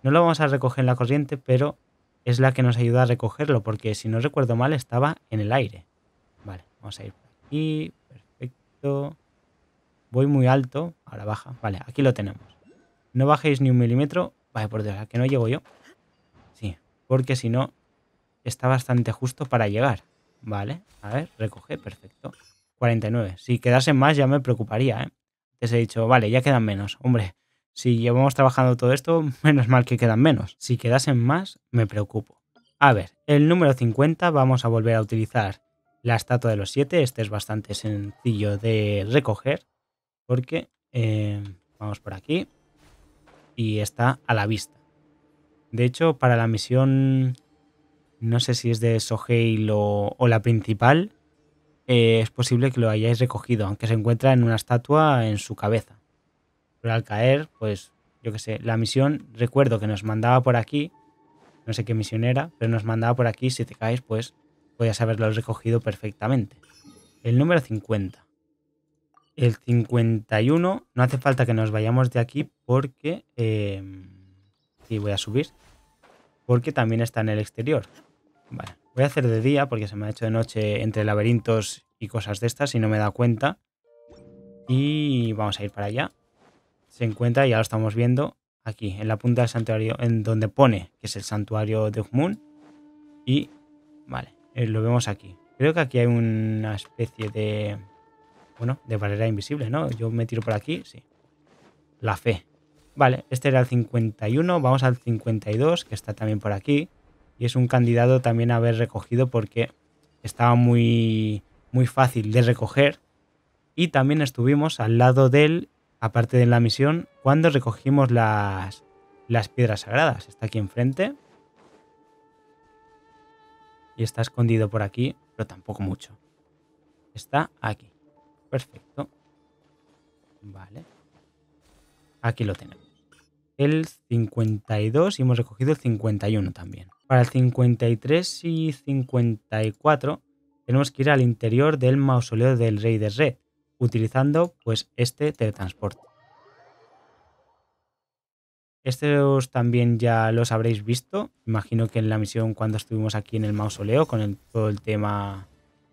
No lo vamos a recoger en la corriente, pero es la que nos ayuda a recogerlo, porque si no recuerdo mal estaba en el aire. Vale, vamos a ir por aquí. Perfecto. Voy muy alto. Ahora baja. Vale, aquí lo tenemos. No bajéis ni un milímetro. Vale, por Dios, ¿a que no llego yo? Sí, porque si no, está bastante justo para llegar. Vale, a ver, recoge, perfecto. cuarenta y nueve. Si quedasen más ya me preocuparía, ¿eh? Les he dicho, vale, ya quedan menos. Hombre, si llevamos trabajando todo esto, menos mal que quedan menos. Si quedasen más, me preocupo. A ver, el número cincuenta vamos a volver a utilizar la estatua de los siete. Este es bastante sencillo de recoger porque eh, vamos por aquí y está a la vista. De hecho, para la misión, no sé si es de Soheil o, o la principal, eh, es posible que lo hayáis recogido, aunque se encuentra en una estatua en su cabeza. Pero al caer, pues yo qué sé, la misión, recuerdo que nos mandaba por aquí, no sé qué misión era, pero nos mandaba por aquí, si te caes, pues podías haberlo recogido perfectamente. El número cincuenta. El cincuenta y uno, no hace falta que nos vayamos de aquí porque... Eh, sí, voy a subir. Porque también está en el exterior. Vale, voy a hacer de día porque se me ha hecho de noche entre laberintos y cosas de estas y no me he dado cuenta. Y vamos a ir para allá. Se encuentra, ya lo estamos viendo, aquí, en la punta del santuario, en donde pone que es el santuario de Ugmun. Y, vale, eh, lo vemos aquí. Creo que aquí hay una especie de... Bueno, de barrera invisible, ¿no? Yo me tiro por aquí, sí. La fe. Vale, este era el cincuenta y uno, vamos al cincuenta y dos, que está también por aquí. Y es un candidato también a haber recogido porque estaba muy, muy fácil de recoger. Y también estuvimos al lado de él, aparte de la misión, cuando recogimos las, las piedras sagradas. Está aquí enfrente. Y está escondido por aquí, pero tampoco mucho. Está aquí. Perfecto. Vale. Aquí lo tenemos. El cincuenta y dos y hemos recogido el cincuenta y uno también. Para el cincuenta y tres y cincuenta y cuatro tenemos que ir al interior del mausoleo del rey de Red, utilizando pues este teletransporte. Estos también ya los habréis visto, imagino que en la misión cuando estuvimos aquí en el mausoleo con el, todo el tema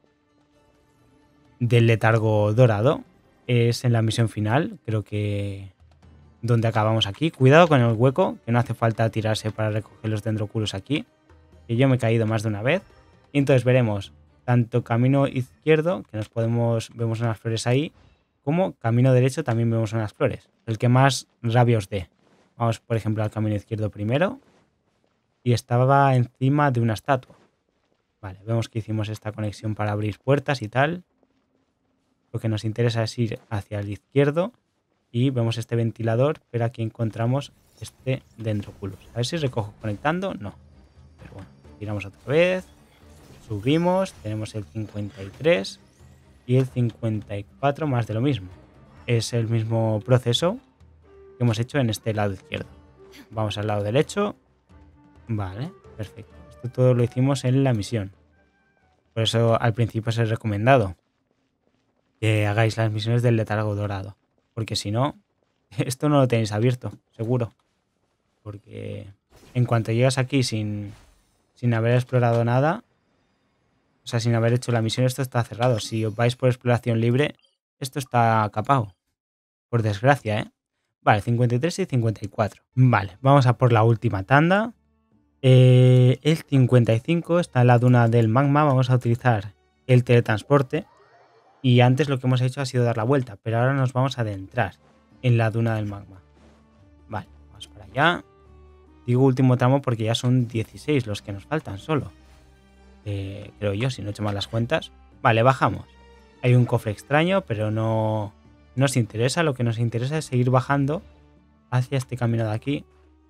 del letargo dorado. Es en la misión final, creo que donde acabamos aquí. Cuidado con el hueco, que no hace falta tirarse para recoger los dendroculos aquí, que yo me he caído más de una vez. Y entonces veremos tanto camino izquierdo, que nos podemos vemos unas flores ahí, como camino derecho también vemos unas flores. El que más rabia os dé. Vamos, por ejemplo, al camino izquierdo primero. Y estaba encima de una estatua. Vale, vemos que hicimos esta conexión para abrir puertas y tal. Lo que nos interesa es ir hacia el izquierdo. Y vemos este ventilador, pero aquí encontramos este dendroculus. A ver si recojo conectando. No. Pero bueno, tiramos otra vez. Subimos. Tenemos el cincuenta y tres y el cincuenta y cuatro más de lo mismo. Es el mismo proceso que hemos hecho en este lado izquierdo. Vamos al lado derecho. Vale, perfecto. Esto todo lo hicimos en la misión. Por eso al principio os he recomendado que hagáis las misiones del letargo dorado. Porque si no, esto no lo tenéis abierto, seguro. Porque en cuanto llegas aquí sin, sin haber explorado nada, o sea, sin haber hecho la misión, esto está cerrado. Si os vais por exploración libre, esto está capado. Por desgracia, ¿eh? Vale, cincuenta y tres y cincuenta y cuatro. Vale, vamos a por la última tanda. Eh, el cincuenta y cinco está en la duna del magma. Vamos a utilizar el teletransporte. Y antes lo que hemos hecho ha sido dar la vuelta, pero ahora nos vamos a adentrar en la duna del magma. Vale, vamos para allá. Digo último tramo porque ya son dieciséis los que nos faltan solo. Eh, creo yo, si no he hecho mal las cuentas. Vale, bajamos. Hay un cofre extraño, pero no nos interesa. Lo que nos interesa es seguir bajando hacia este camino de aquí.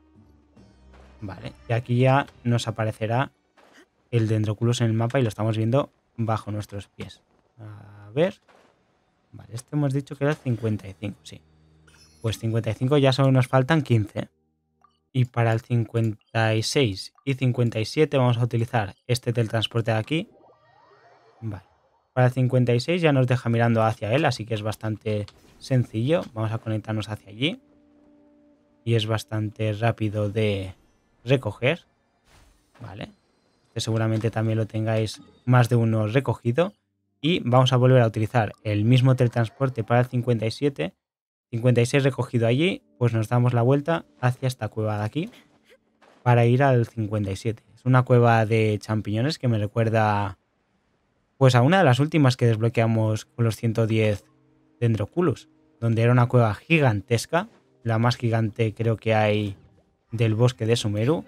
Vale, y aquí ya nos aparecerá el dendroculus en el mapa y lo estamos viendo bajo nuestros pies. A ver. Vale, este hemos dicho que era el cincuenta y cinco, sí. Pues cincuenta y cinco ya solo nos faltan quince. Y para el cincuenta y seis y cincuenta y siete vamos a utilizar este teletransporte de aquí. Vale. Para el cincuenta y seis ya nos deja mirando hacia él, así que es bastante sencillo. Vamos a conectarnos hacia allí. y es bastante rápido de recoger. Vale. Este seguramente también lo tengáis más de uno recogido. Y vamos a volver a utilizar el mismo teletransporte para el cincuenta y siete. cincuenta y seis recogido allí, pues nos damos la vuelta hacia esta cueva de aquí para ir al cincuenta y siete. Es una cueva de champiñones que me recuerda pues a una de las últimas que desbloqueamos con los ciento diez Dendroculus, donde era una cueva gigantesca, la más gigante creo que hay del bosque de Sumeru.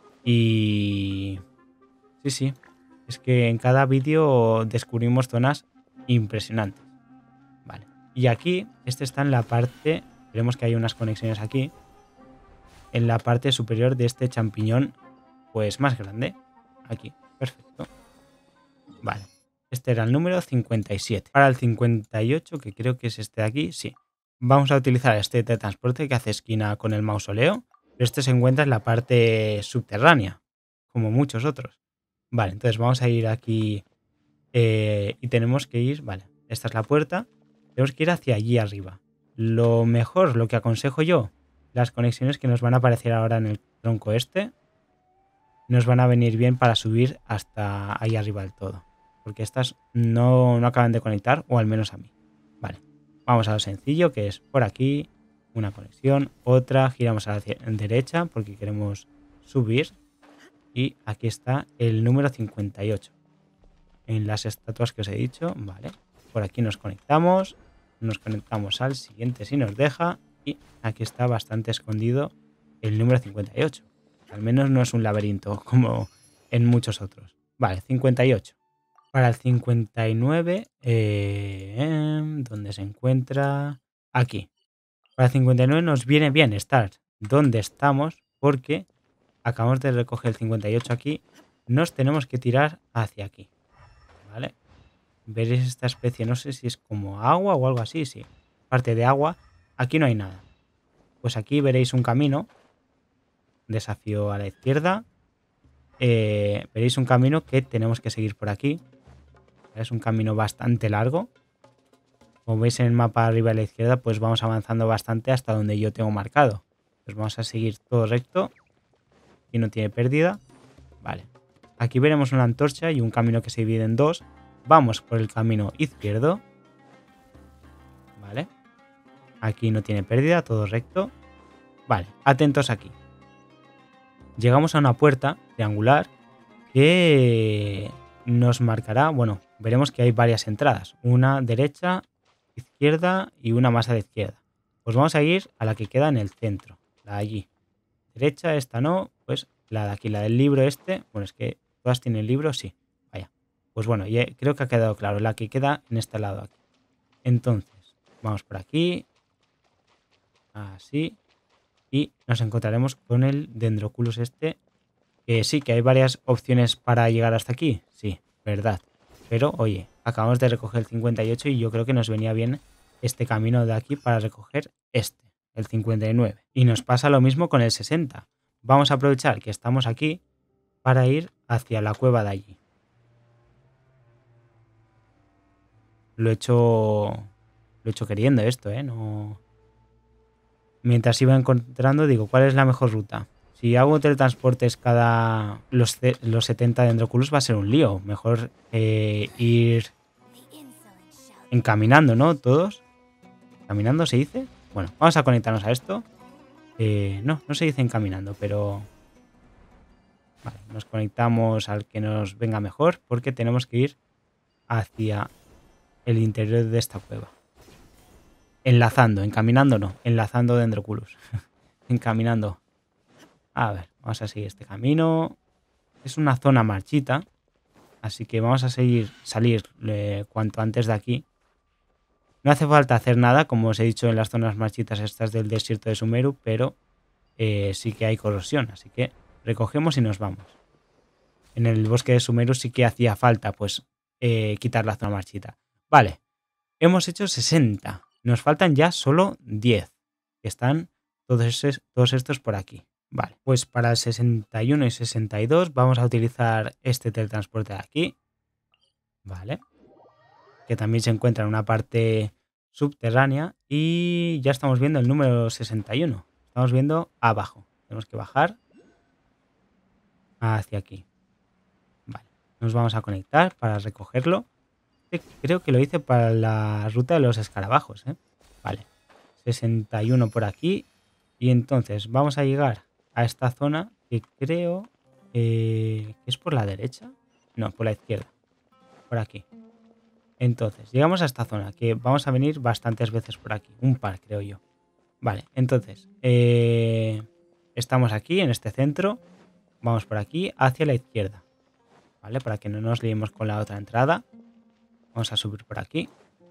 Y sí, sí, es que en cada vídeo descubrimos zonas impresionantes. Vale, y aquí, este está en la parte, veremos que hay unas conexiones aquí, en la parte superior de este champiñón, pues más grande. Aquí, perfecto. Vale, este era el número cincuenta y siete. Para el cincuenta y ocho, que creo que es este de aquí, sí. Vamos a utilizar este teletransporte que hace esquina con el mausoleo, pero este se encuentra en la parte subterránea, como muchos otros. Vale, entonces vamos a ir aquí eh, y tenemos que ir, vale, esta es la puerta, tenemos que ir hacia allí arriba. Lo mejor, lo que aconsejo yo, las conexiones que nos van a aparecer ahora en el tronco este, nos van a venir bien para subir hasta ahí arriba del todo. Porque estas no, no acaban de conectar, o al menos a mí. Vale, vamos a lo sencillo, que es por aquí, una conexión, otra, giramos a la derecha porque queremos subir. Y aquí está el número cincuenta y ocho. En las estatuas que os he dicho, vale. Por aquí nos conectamos, nos conectamos al siguiente si nos deja. Y aquí está bastante escondido el número cincuenta y ocho. Al menos no es un laberinto como en muchos otros. Vale, cincuenta y ocho. Para el cincuenta y nueve, eh, ¿dónde se encuentra? Aquí. Para el cincuenta y nueve nos viene bien estar donde estamos porque acabamos de recoger el cincuenta y ocho aquí. Nos tenemos que tirar hacia aquí. ¿Vale? Veréis esta especie, no sé si es como agua o algo así, sí. Parte de agua. Aquí no hay nada. Pues aquí veréis un camino. Desafío a la izquierda. Eh, veréis un camino que tenemos que seguir por aquí. Es un camino bastante largo. Como veis en el mapa arriba a la izquierda, pues vamos avanzando bastante hasta donde yo tengo marcado. Pues vamos a seguir todo recto. Aquí no tiene pérdida. Vale. Aquí veremos una antorcha y un camino que se divide en dos. Vamos por el camino izquierdo. Vale. Aquí no tiene pérdida, todo recto. Vale, atentos aquí. Llegamos a una puerta triangular que nos marcará, bueno, veremos que hay varias entradas. Una derecha, izquierda y una más a la izquierda. Pues vamos a ir a la que queda en el centro, la de allí. Derecha, esta no, pues la de aquí, la del libro este. Bueno, es que todas tienen libro, sí. Vaya. Pues bueno, ya creo que ha quedado claro, la que queda en este lado aquí. Entonces, vamos por aquí. Así. Y nos encontraremos con el Dendroculus este. Que sí, que hay varias opciones para llegar hasta aquí. Sí, verdad. Pero, oye, acabamos de recoger el cincuenta y ocho y yo creo que nos venía bien este camino de aquí para recoger este, el cincuenta y nueve. Y nos pasa lo mismo con el sesenta. Vamos a aprovechar que estamos aquí para ir hacia la cueva de allí. Lo he hecho... Lo he hecho queriendo esto, ¿eh? No... Mientras iba encontrando, digo, ¿cuál es la mejor ruta? Si hago teletransportes cada los, los setenta Dendroculus va a ser un lío. Mejor eh, ir encaminando, ¿no? Todos. ¿Caminando se dice? Bueno, vamos a conectarnos a esto. Eh, no, no se dice encaminando, pero... Vale, nos conectamos al que nos venga mejor porque tenemos que ir hacia el interior de esta cueva. Enlazando, encaminando no, enlazando Dendroculus. Encaminando. A ver, vamos a seguir este camino. Es una zona marchita, así que vamos a seguir salir eh, cuanto antes de aquí. No hace falta hacer nada, como os he dicho en las zonas marchitas estas del desierto de Sumeru, pero eh, sí que hay corrosión, así que recogemos y nos vamos. En el bosque de Sumeru sí que hacía falta, pues, eh, quitar la zona marchita. Vale, hemos hecho sesenta. Nos faltan ya solo diez, que están todos, esos, todos estos por aquí. Vale, pues para el sesenta y uno y sesenta y dos vamos a utilizar este teletransporte de aquí. Vale. Que también se encuentra en una parte subterránea. Y ya estamos viendo el número sesenta y uno. estamos viendo abajo. Tenemos que bajar hacia aquí. Vale, nos vamos a conectar para recogerlo. Creo que lo hice para la ruta de los escarabajos, ¿eh? Vale, sesenta y uno por aquí. Y entonces vamos a llegar a esta zona que creo eh, que es por la derecha. No, por la izquierda. Por aquí. Entonces, llegamos a esta zona que vamos a venir bastantes veces por aquí. Un par, creo yo. Vale, entonces, eh, estamos aquí en este centro. Vamos por aquí hacia la izquierda. ¿Vale? Para que no nos liemos con la otra entrada. Vamos a subir por aquí.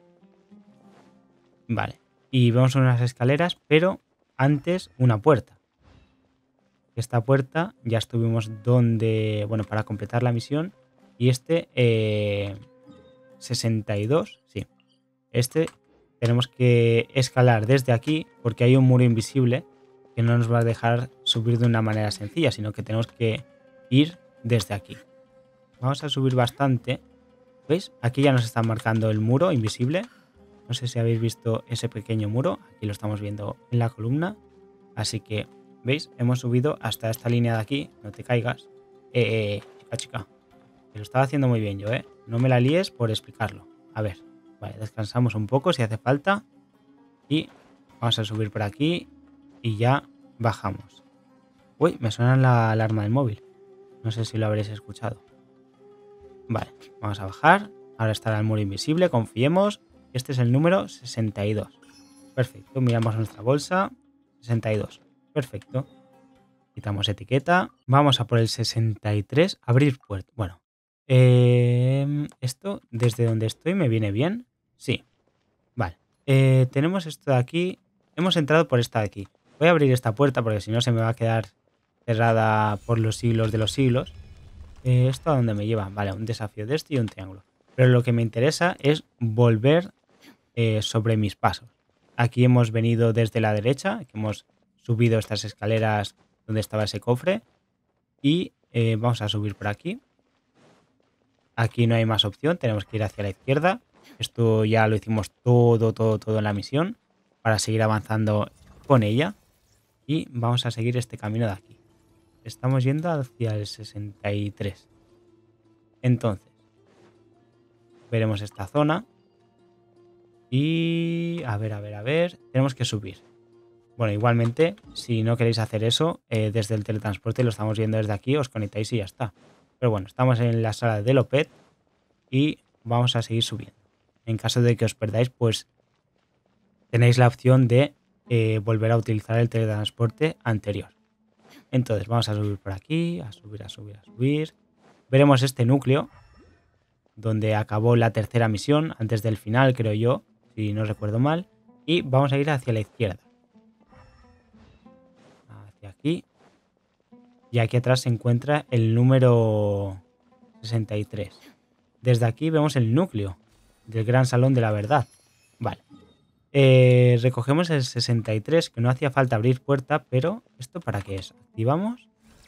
Vale. Y vemos unas escaleras, pero antes una puerta. Esta puerta ya estuvimos donde... Bueno, para completar la misión. Y este... Eh, sesenta y dos. Sí. Este tenemos que escalar desde aquí porque hay un muro invisible que no nos va a dejar subir de una manera sencilla, sino que tenemos que ir desde aquí. Vamos a subir bastante. ¿Veis? Aquí ya nos está marcando el muro invisible. No sé si habéis visto ese pequeño muro. Aquí lo estamos viendo en la columna. Así que, ¿veis? Hemos subido hasta esta línea de aquí. No te caigas. Eh, eh, chica, chica. Que lo estaba haciendo muy bien yo, ¿eh? No me la líes por explicarlo. A ver. Vale, descansamos un poco si hace falta. Y vamos a subir por aquí. Y ya bajamos. Uy, me suena la alarma del móvil. No sé si lo habréis escuchado. Vale, vamos a bajar. Ahora estará el muro invisible, confiemos. Este es el número sesenta y dos. Perfecto, miramos nuestra bolsa. sesenta y dos. Perfecto. Quitamos etiqueta. Vamos a por el sesenta y tres. Abrir puerta. Bueno. Eh, esto, desde donde estoy, ¿me viene bien? Sí. Vale. Eh, tenemos esto de aquí. Hemos entrado por esta de aquí. Voy a abrir esta puerta porque si no se me va a quedar cerrada por los siglos de los siglos. Eh, ¿Esto a dónde me lleva? Vale, un desafío de este y un triángulo. Pero lo que me interesa es volver eh, sobre mis pasos. Aquí hemos venido desde la derecha, que hemos subido estas escaleras donde estaba ese cofre. Y eh, vamos a subir por aquí. Aquí no hay más opción, tenemos que ir hacia la izquierda. Esto ya lo hicimos todo, todo, todo en la misión para seguir avanzando con ella. Y vamos a seguir este camino de aquí. Estamos yendo hacia el sesenta y tres. Entonces, veremos esta zona. Y... A ver, a ver, a ver. Tenemos que subir. Bueno, igualmente, si no queréis hacer eso, eh, desde el teletransporte lo estamos viendo desde aquí, os conectáis y ya está. Pero bueno, estamos en la sala de Lopet y vamos a seguir subiendo. En caso de que os perdáis, pues tenéis la opción de eh, volver a utilizar el teletransporte anterior. Entonces vamos a subir por aquí, a subir, a subir, a subir. Veremos este núcleo, donde acabó la tercera misión, antes del final, creo yo, si no recuerdo mal. Y vamos a ir hacia la izquierda. Hacia aquí. Y aquí atrás se encuentra el número sesenta y tres. Desde aquí vemos el núcleo del Gran Salón de la Verdad. Vale. Eh, recogemos el sesenta y tres, que no hacía falta abrir puerta, pero ¿esto para qué es? ¿Activamos?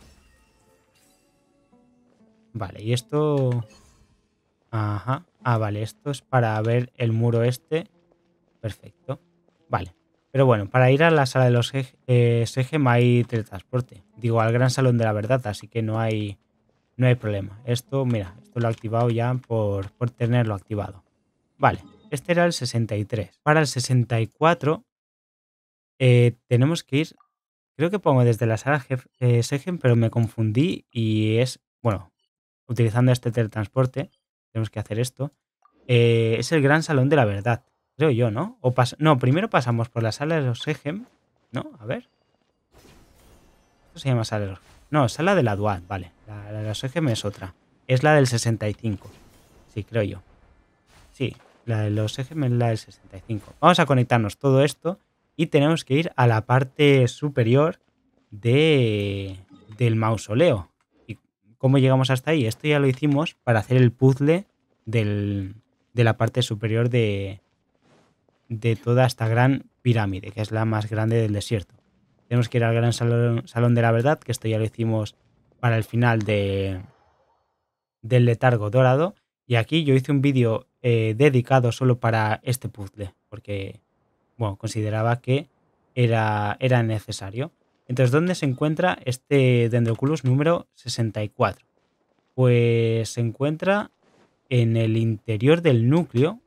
Vale, y esto... Ajá. Ah, vale, esto es para ver el muro este. Perfecto. Vale. Pero bueno, para ir a la sala de los eh, Segem hay teletransporte. Digo, al Gran Salón de la Verdad, así que no hay, no hay problema. Esto, mira, esto lo he activado ya por, por tenerlo activado. Vale, este era el sesenta y tres. Para el sesenta y cuatro eh, tenemos que ir... Creo que pongo desde la sala eh, Segem, pero me confundí y es... Bueno, utilizando este teletransporte, tenemos que hacer esto. Eh, es el Gran Salón de la Verdad. Creo yo, ¿no? O pas no, primero pasamos por la sala de los Segem, ¿no? A ver. Esto se llama sala de los... No, sala de la Duat, vale. La, la de los Segem es otra. Es la del sesenta y cinco. Sí, creo yo. Sí, la de los Segem es la del sesenta y cinco. Vamos a conectarnos todo esto y tenemos que ir a la parte superior de, del mausoleo. ¿Y cómo llegamos hasta ahí? Esto ya lo hicimos para hacer el puzzle del, de la parte superior de... de toda esta gran pirámide, que es la más grande del desierto. Tenemos que ir al Gran Salón, Salón de la Verdad, que esto ya lo hicimos para el final de, del letargo dorado. Y aquí yo hice un vídeo eh, dedicado solo para este puzzle, porque bueno, consideraba que era, era necesario. Entonces, ¿dónde se encuentra este Dendroculus número sesenta y cuatro? Pues se encuentra en el interior del núcleo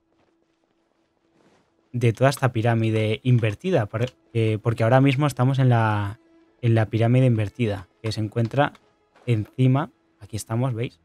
de toda esta pirámide invertida, porque, porque ahora mismo estamos en la, en la pirámide invertida, que se encuentra encima, aquí estamos, ¿veis?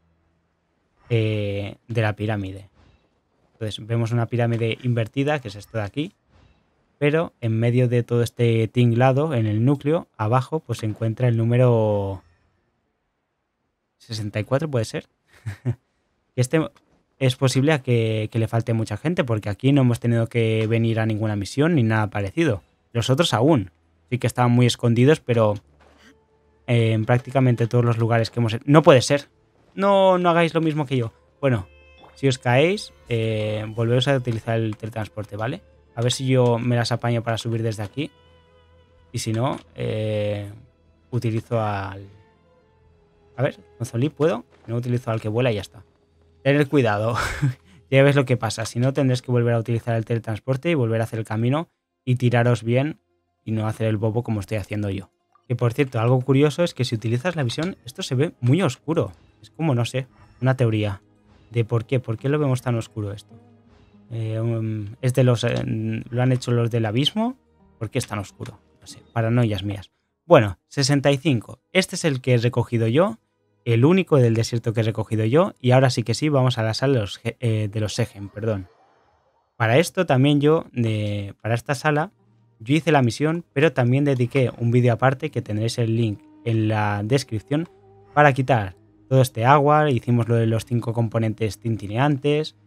Eh, de la pirámide. Entonces vemos una pirámide invertida, que es esto de aquí, pero en medio de todo este tinglado, en el núcleo, abajo, pues se encuentra el número sesenta y cuatro, ¿puede ser? Este es posible a que, que le falte mucha gente, porque aquí no hemos tenido que venir a ninguna misión ni nada parecido. Los otros aún. Sí que estaban muy escondidos, pero eh, en prácticamente todos los lugares que hemos... No puede ser. No, no hagáis lo mismo que yo. Bueno, si os caéis, eh, volveros a utilizar el teletransporte, ¿vale? A ver si yo me las apaño para subir desde aquí. Y si no, eh, utilizo al... A ver, con Zolí puedo. No utilizo al que vuela y ya está. Tener cuidado. Ya ves lo que pasa. Si no, tendréis que volver a utilizar el teletransporte y volver a hacer el camino y tiraros bien y no hacer el bobo como estoy haciendo yo. Que por cierto, algo curioso es que si utilizas la visión, esto se ve muy oscuro. Es como, no sé, una teoría de por qué. ¿Por qué lo vemos tan oscuro esto? Eh, um, ¿Es de los... Eh, lo han hecho los del abismo? ¿Por qué es tan oscuro? No sé, paranoias mías. Bueno, sesenta y cinco. Este es el que he recogido yo. El único del desierto que he recogido yo. Y ahora sí que sí, vamos a la sala de los, eh, de los Segen, perdón. Para esto también yo, de, para esta sala, yo hice la misión, pero también dediqué un vídeo aparte que tendréis el link en la descripción para quitar todo este agua. Hicimos lo de los cinco componentes tintineantes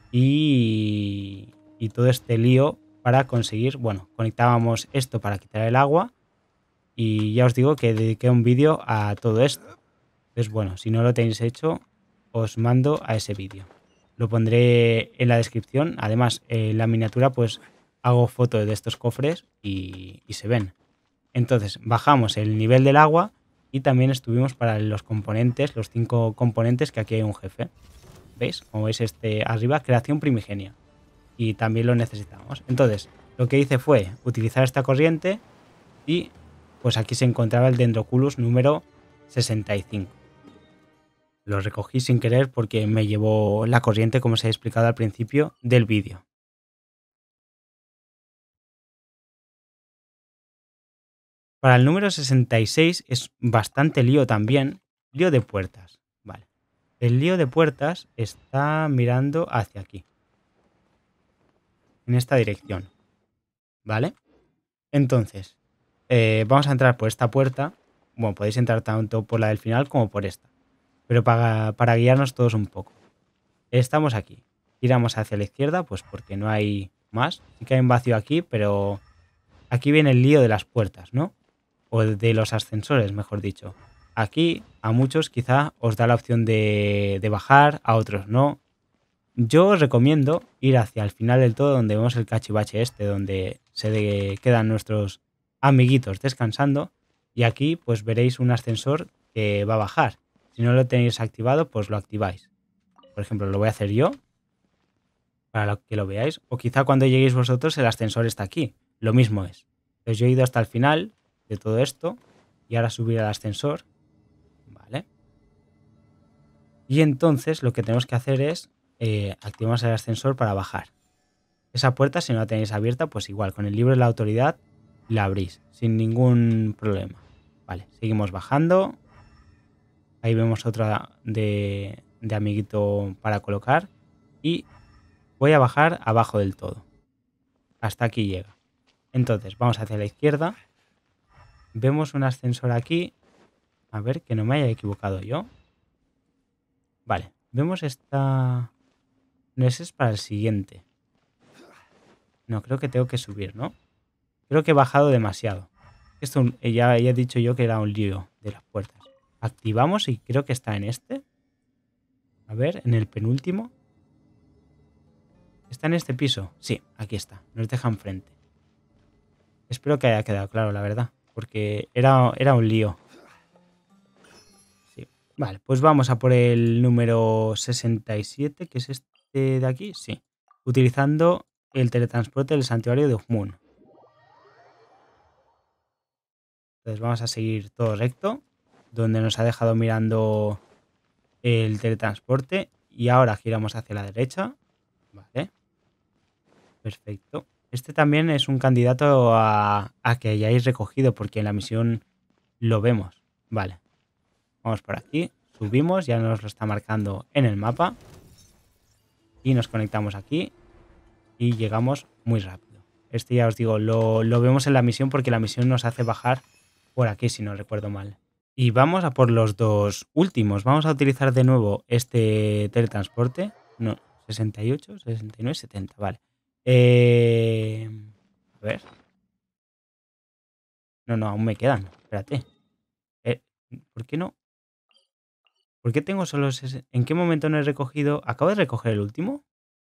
y, y todo este lío para conseguir, bueno, conectábamos esto para quitar el agua y ya os digo que dediqué un vídeo a todo esto. Entonces, bueno, si no lo tenéis hecho, os mando a ese vídeo. Lo pondré en la descripción. Además, en la miniatura, pues hago fotos de estos cofres y, y se ven. Entonces, bajamos el nivel del agua y también estuvimos para los componentes, los cinco componentes, que aquí hay un jefe. ¿Veis? Como veis, este arriba, creación primigenia. Y también lo necesitamos. Entonces, lo que hice fue utilizar esta corriente y pues aquí se encontraba el Dendroculus número sesenta y cinco. Lo recogí sin querer porque me llevó la corriente, como os he explicado al principio del vídeo. Para el número sesenta y seis es bastante lío también. Lío de puertas. Vale. El lío de puertas está mirando hacia aquí. En esta dirección. ¿Vale? Entonces, eh, vamos a entrar por esta puerta. Bueno, podéis entrar tanto por la del final como por esta. Pero para, para guiarnos todos un poco. Estamos aquí. Giramos hacia la izquierda, pues porque no hay más. Sí que hay un vacío aquí, pero aquí viene el lío de las puertas, ¿no? O de los ascensores, mejor dicho. Aquí a muchos quizá os da la opción de, de bajar, a otros no. Yo os recomiendo ir hacia el final del todo, donde vemos el cachivache este, donde se de, quedan nuestros amiguitos descansando. Y aquí pues veréis un ascensor que va a bajar. Si no lo tenéis activado, pues lo activáis. Por ejemplo, lo voy a hacer yo, para que lo veáis. O quizá cuando lleguéis vosotros el ascensor está aquí. Lo mismo es. Entonces yo he ido hasta el final de todo esto y ahora subir al ascensor. Vale. Y entonces lo que tenemos que hacer es eh, activamos el ascensor para bajar. Esa puerta, si no la tenéis abierta, pues igual, con el libro de la autoridad la abrís sin ningún problema. Vale, seguimos bajando. Ahí vemos otra de, de amiguito para colocar. Y voy a bajar abajo del todo. Hasta aquí llega. Entonces, vamos hacia la izquierda. Vemos un ascensor aquí. A ver, que no me haya equivocado yo. Vale, vemos esta... No, ese es para el siguiente. No, creo que tengo que subir, ¿no? Creo que he bajado demasiado. Esto ya, ya he dicho yo que era un lío de las puertas. Activamos y creo que está en este. A ver, en el penúltimo. ¿Está en este piso? Sí, aquí está. Nos deja enfrente. Espero que haya quedado claro, la verdad. Porque era, era un lío. Sí. Vale, pues vamos a por el número sesenta y siete, que es este de aquí. Sí. Utilizando el teletransporte del santuario de Ujmun. Entonces vamos a seguir todo recto, donde nos ha dejado mirando el teletransporte. Y ahora giramos hacia la derecha. Vale. Perfecto. Este también es un candidato a, a que hayáis recogido, porque en la misión lo vemos. Vale. Vamos por aquí. Subimos, ya nos lo está marcando en el mapa. Y nos conectamos aquí. Y llegamos muy rápido. Este ya os digo, lo, lo vemos en la misión porque la misión nos hace bajar por aquí, si no recuerdo mal. Y vamos a por los dos últimos. Vamos a utilizar de nuevo este teletransporte. No, sesenta y ocho, sesenta y nueve, setenta, vale. Eh, a ver. No, no, aún me quedan. Espérate. Eh, ¿Por qué no? ¿Por qué tengo solo ese? ¿En qué momento no he recogido? ¿Acabo de recoger el último?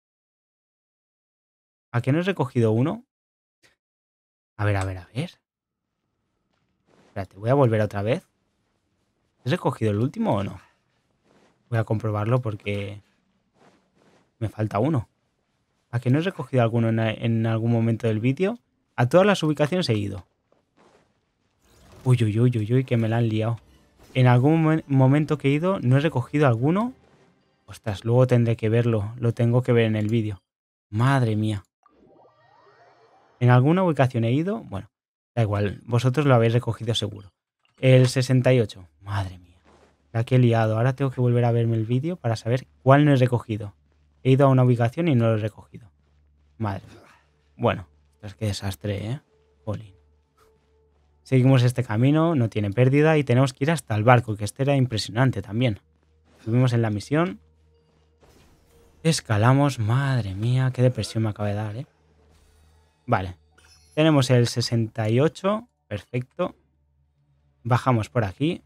¿A qué no he recogido uno? A ver, a ver, a ver. Espérate, voy a volver otra vez. ¿He recogido el último o no? Voy a comprobarlo porque me falta uno. ¿A que no he recogido alguno en, en algún momento del vídeo? A todas las ubicaciones he ido. Uy, uy, uy, uy, uy, que me la han liado. En algún momento que he ido no he recogido alguno. Ostras, luego tendré que verlo. Lo tengo que ver en el vídeo. Madre mía. En alguna ubicación he ido. Bueno, da igual. Vosotros lo habéis recogido seguro. El sesenta y ocho. Madre mía. La que he liado. Ahora tengo que volver a verme el vídeo para saber cuál no he recogido. He ido a una ubicación y no lo he recogido. Madre mía. Bueno, es que desastre, ¿eh? Jolín. Seguimos este camino, no tiene pérdida y tenemos que ir hasta el barco, que este era impresionante también. Subimos en la misión. Escalamos, madre mía, qué depresión me acaba de dar, ¿eh? Vale. Tenemos el sesenta y ocho, perfecto. Bajamos por aquí.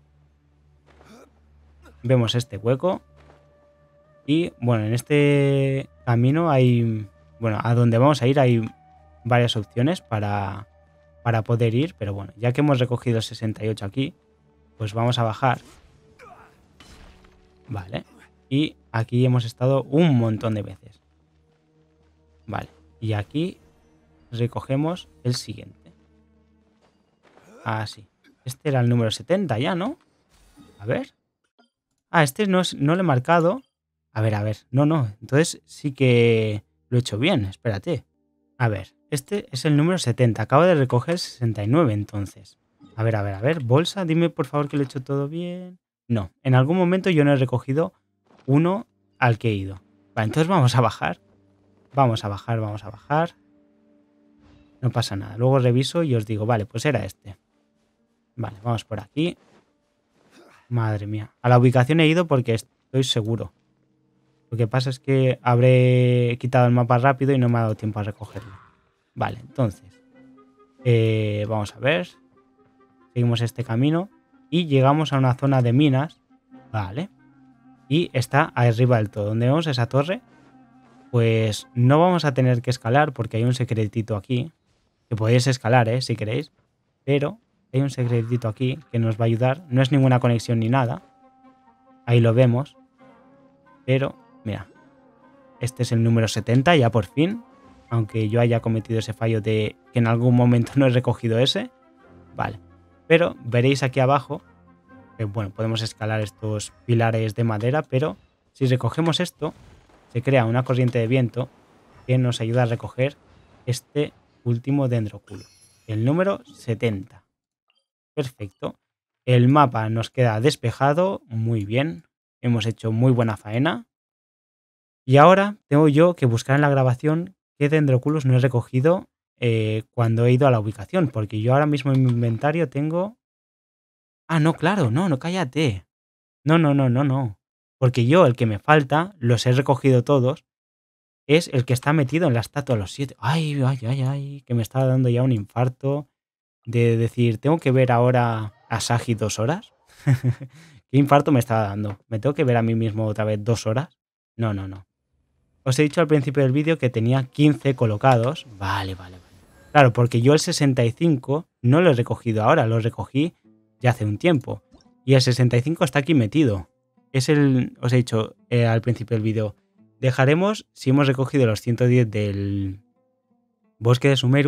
Vemos este hueco. Y bueno, en este camino hay... Bueno, a donde vamos a ir hay varias opciones para, para poder ir. Pero bueno, ya que hemos recogido el sesenta y ocho aquí, pues vamos a bajar. Vale. Y aquí hemos estado un montón de veces. Vale. Y aquí recogemos el siguiente. Así. Este era el número setenta ya, ¿no? A ver. Ah, este no, es, no lo he marcado. A ver, a ver. No, no. Entonces sí que lo he hecho bien. Espérate. A ver. Este es el número setenta. Acabo de recoger sesenta y nueve entonces. A ver, a ver, a ver. Bolsa. Dime por favor que lo he hecho todo bien. No. En algún momento yo no he recogido uno al que he ido. Vale, entonces vamos a bajar. Vamos a bajar, vamos a bajar. No pasa nada. Luego reviso y os digo, vale, pues era este. Vale, vamos por aquí. Madre mía. A la ubicación he ido porque estoy seguro. Lo que pasa es que habré quitado el mapa rápido y no me ha dado tiempo a recogerlo. Vale, entonces. Eh, vamos a ver. Seguimos este camino. Y llegamos a una zona de minas. Vale. Y está arriba del todo. Donde vemos esa torre. Pues no vamos a tener que escalar porque hay un secretito aquí. Que podéis escalar, ¿eh? Si queréis. Pero hay un secretito aquí que nos va a ayudar. No es ninguna conexión ni nada. Ahí lo vemos. Pero, mira. Este es el número setenta ya por fin. Aunque yo haya cometido ese fallo de que en algún momento no he recogido ese. Vale. Pero veréis aquí abajo que, bueno, podemos escalar estos pilares de madera. Pero si recogemos esto, se crea una corriente de viento que nos ayuda a recoger este último dendroculus. El número setenta. Perfecto. El mapa nos queda despejado. Muy bien. Hemos hecho muy buena faena. Y ahora tengo yo que buscar en la grabación qué dendroculus no he recogido eh, cuando he ido a la ubicación. Porque yo ahora mismo en mi inventario tengo... Ah, no, claro. No, no, cállate. No, no, no, no, no. Porque yo, el que me falta, los he recogido todos. Es el que está metido en la estatua de los siete. Ay, ay, ay, ay. Que me está dando ya un infarto. De decir, tengo que ver ahora a Sagi dos horas. ¿Qué infarto me estaba dando? ¿Me tengo que ver a mí mismo otra vez dos horas? No, no, no. Os he dicho al principio del vídeo que tenía quince colocados. Vale, vale, vale. Claro, porque yo el sesenta y cinco no lo he recogido ahora, lo recogí ya hace un tiempo. Y el sesenta y cinco está aquí metido. Es el... Os he dicho eh, al principio del vídeo. Dejaremos, si hemos recogido los ciento diez del bosque de Sumeru,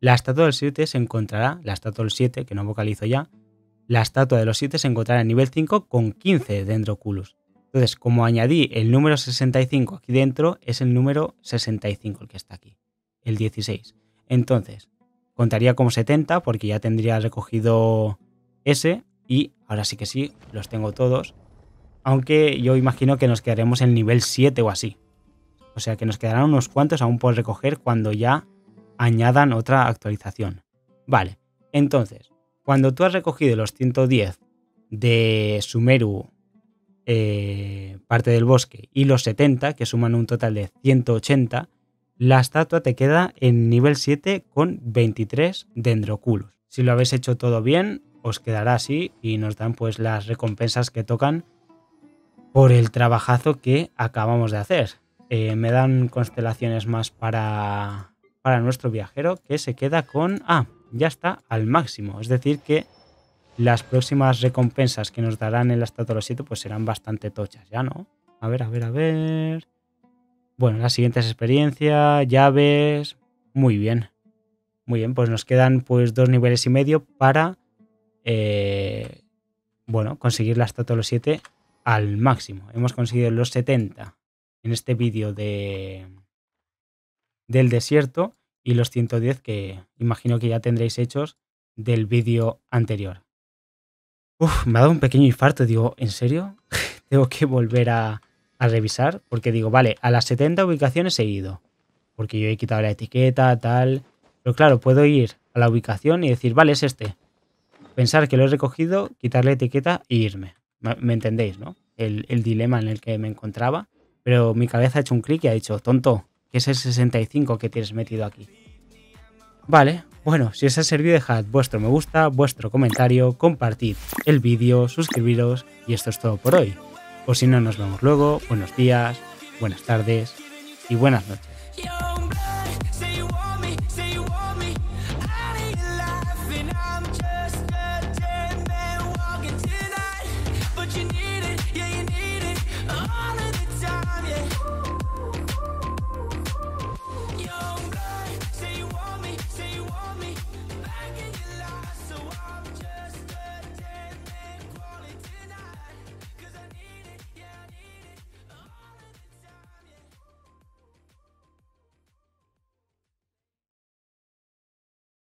La estatua del siete se encontrará, la estatua del siete, que no vocalizo ya, la estatua de los siete se encontrará en nivel cinco con quince Dendroculus. Entonces, como añadí el número sesenta y cinco aquí dentro, es el número sesenta y cinco el que está aquí, el dieciséis. Entonces, contaría como setenta porque ya tendría recogido ese y ahora sí que sí, los tengo todos. Aunque yo imagino que nos quedaremos en nivel siete o así. O sea que nos quedarán unos cuantos aún por recoger cuando ya añadan otra actualización. Vale, entonces, cuando tú has recogido los ciento diez de Sumeru, eh, parte del bosque, y los setenta, que suman un total de ciento ochenta, la estatua te queda en nivel siete con veintitrés Dendroculus. Si lo habéis hecho todo bien, os quedará así y nos dan pues las recompensas que tocan por el trabajazo que acabamos de hacer. Eh, me dan constelaciones más para, para nuestro viajero, que se queda con... Ah, ya está al máximo. Es decir que las próximas recompensas que nos darán en la estatua de los siete pues serán bastante tochas, ¿ya no? A ver, a ver, a ver... Bueno, las siguientes experiencias, llaves... Muy bien. Muy bien, pues nos quedan pues dos niveles y medio para... Eh, bueno, conseguir la estatua de los siete al máximo. Hemos conseguido los setenta en este vídeo de del desierto y los ciento diez que imagino que ya tendréis hechos del vídeo anterior. Uf, me ha dado un pequeño infarto. Digo, ¿en serio? Tengo que volver a, a revisar porque digo, vale, a las setenta ubicaciones he ido porque yo he quitado la etiqueta, tal. Pero claro, puedo ir a la ubicación y decir, vale, es este. Pensar que lo he recogido, quitar la etiqueta e irme. ¿Me entendéis, no? El, el dilema en el que me encontraba. Pero mi cabeza ha hecho un clic y ha dicho, tonto, ¿qué es el sesenta y cinco que tienes metido aquí? Vale, bueno, si os ha servido dejad vuestro me gusta, vuestro comentario, compartid el vídeo, suscribiros y esto es todo por hoy. O si no, nos vemos luego. Buenos días, buenas tardes y buenas noches.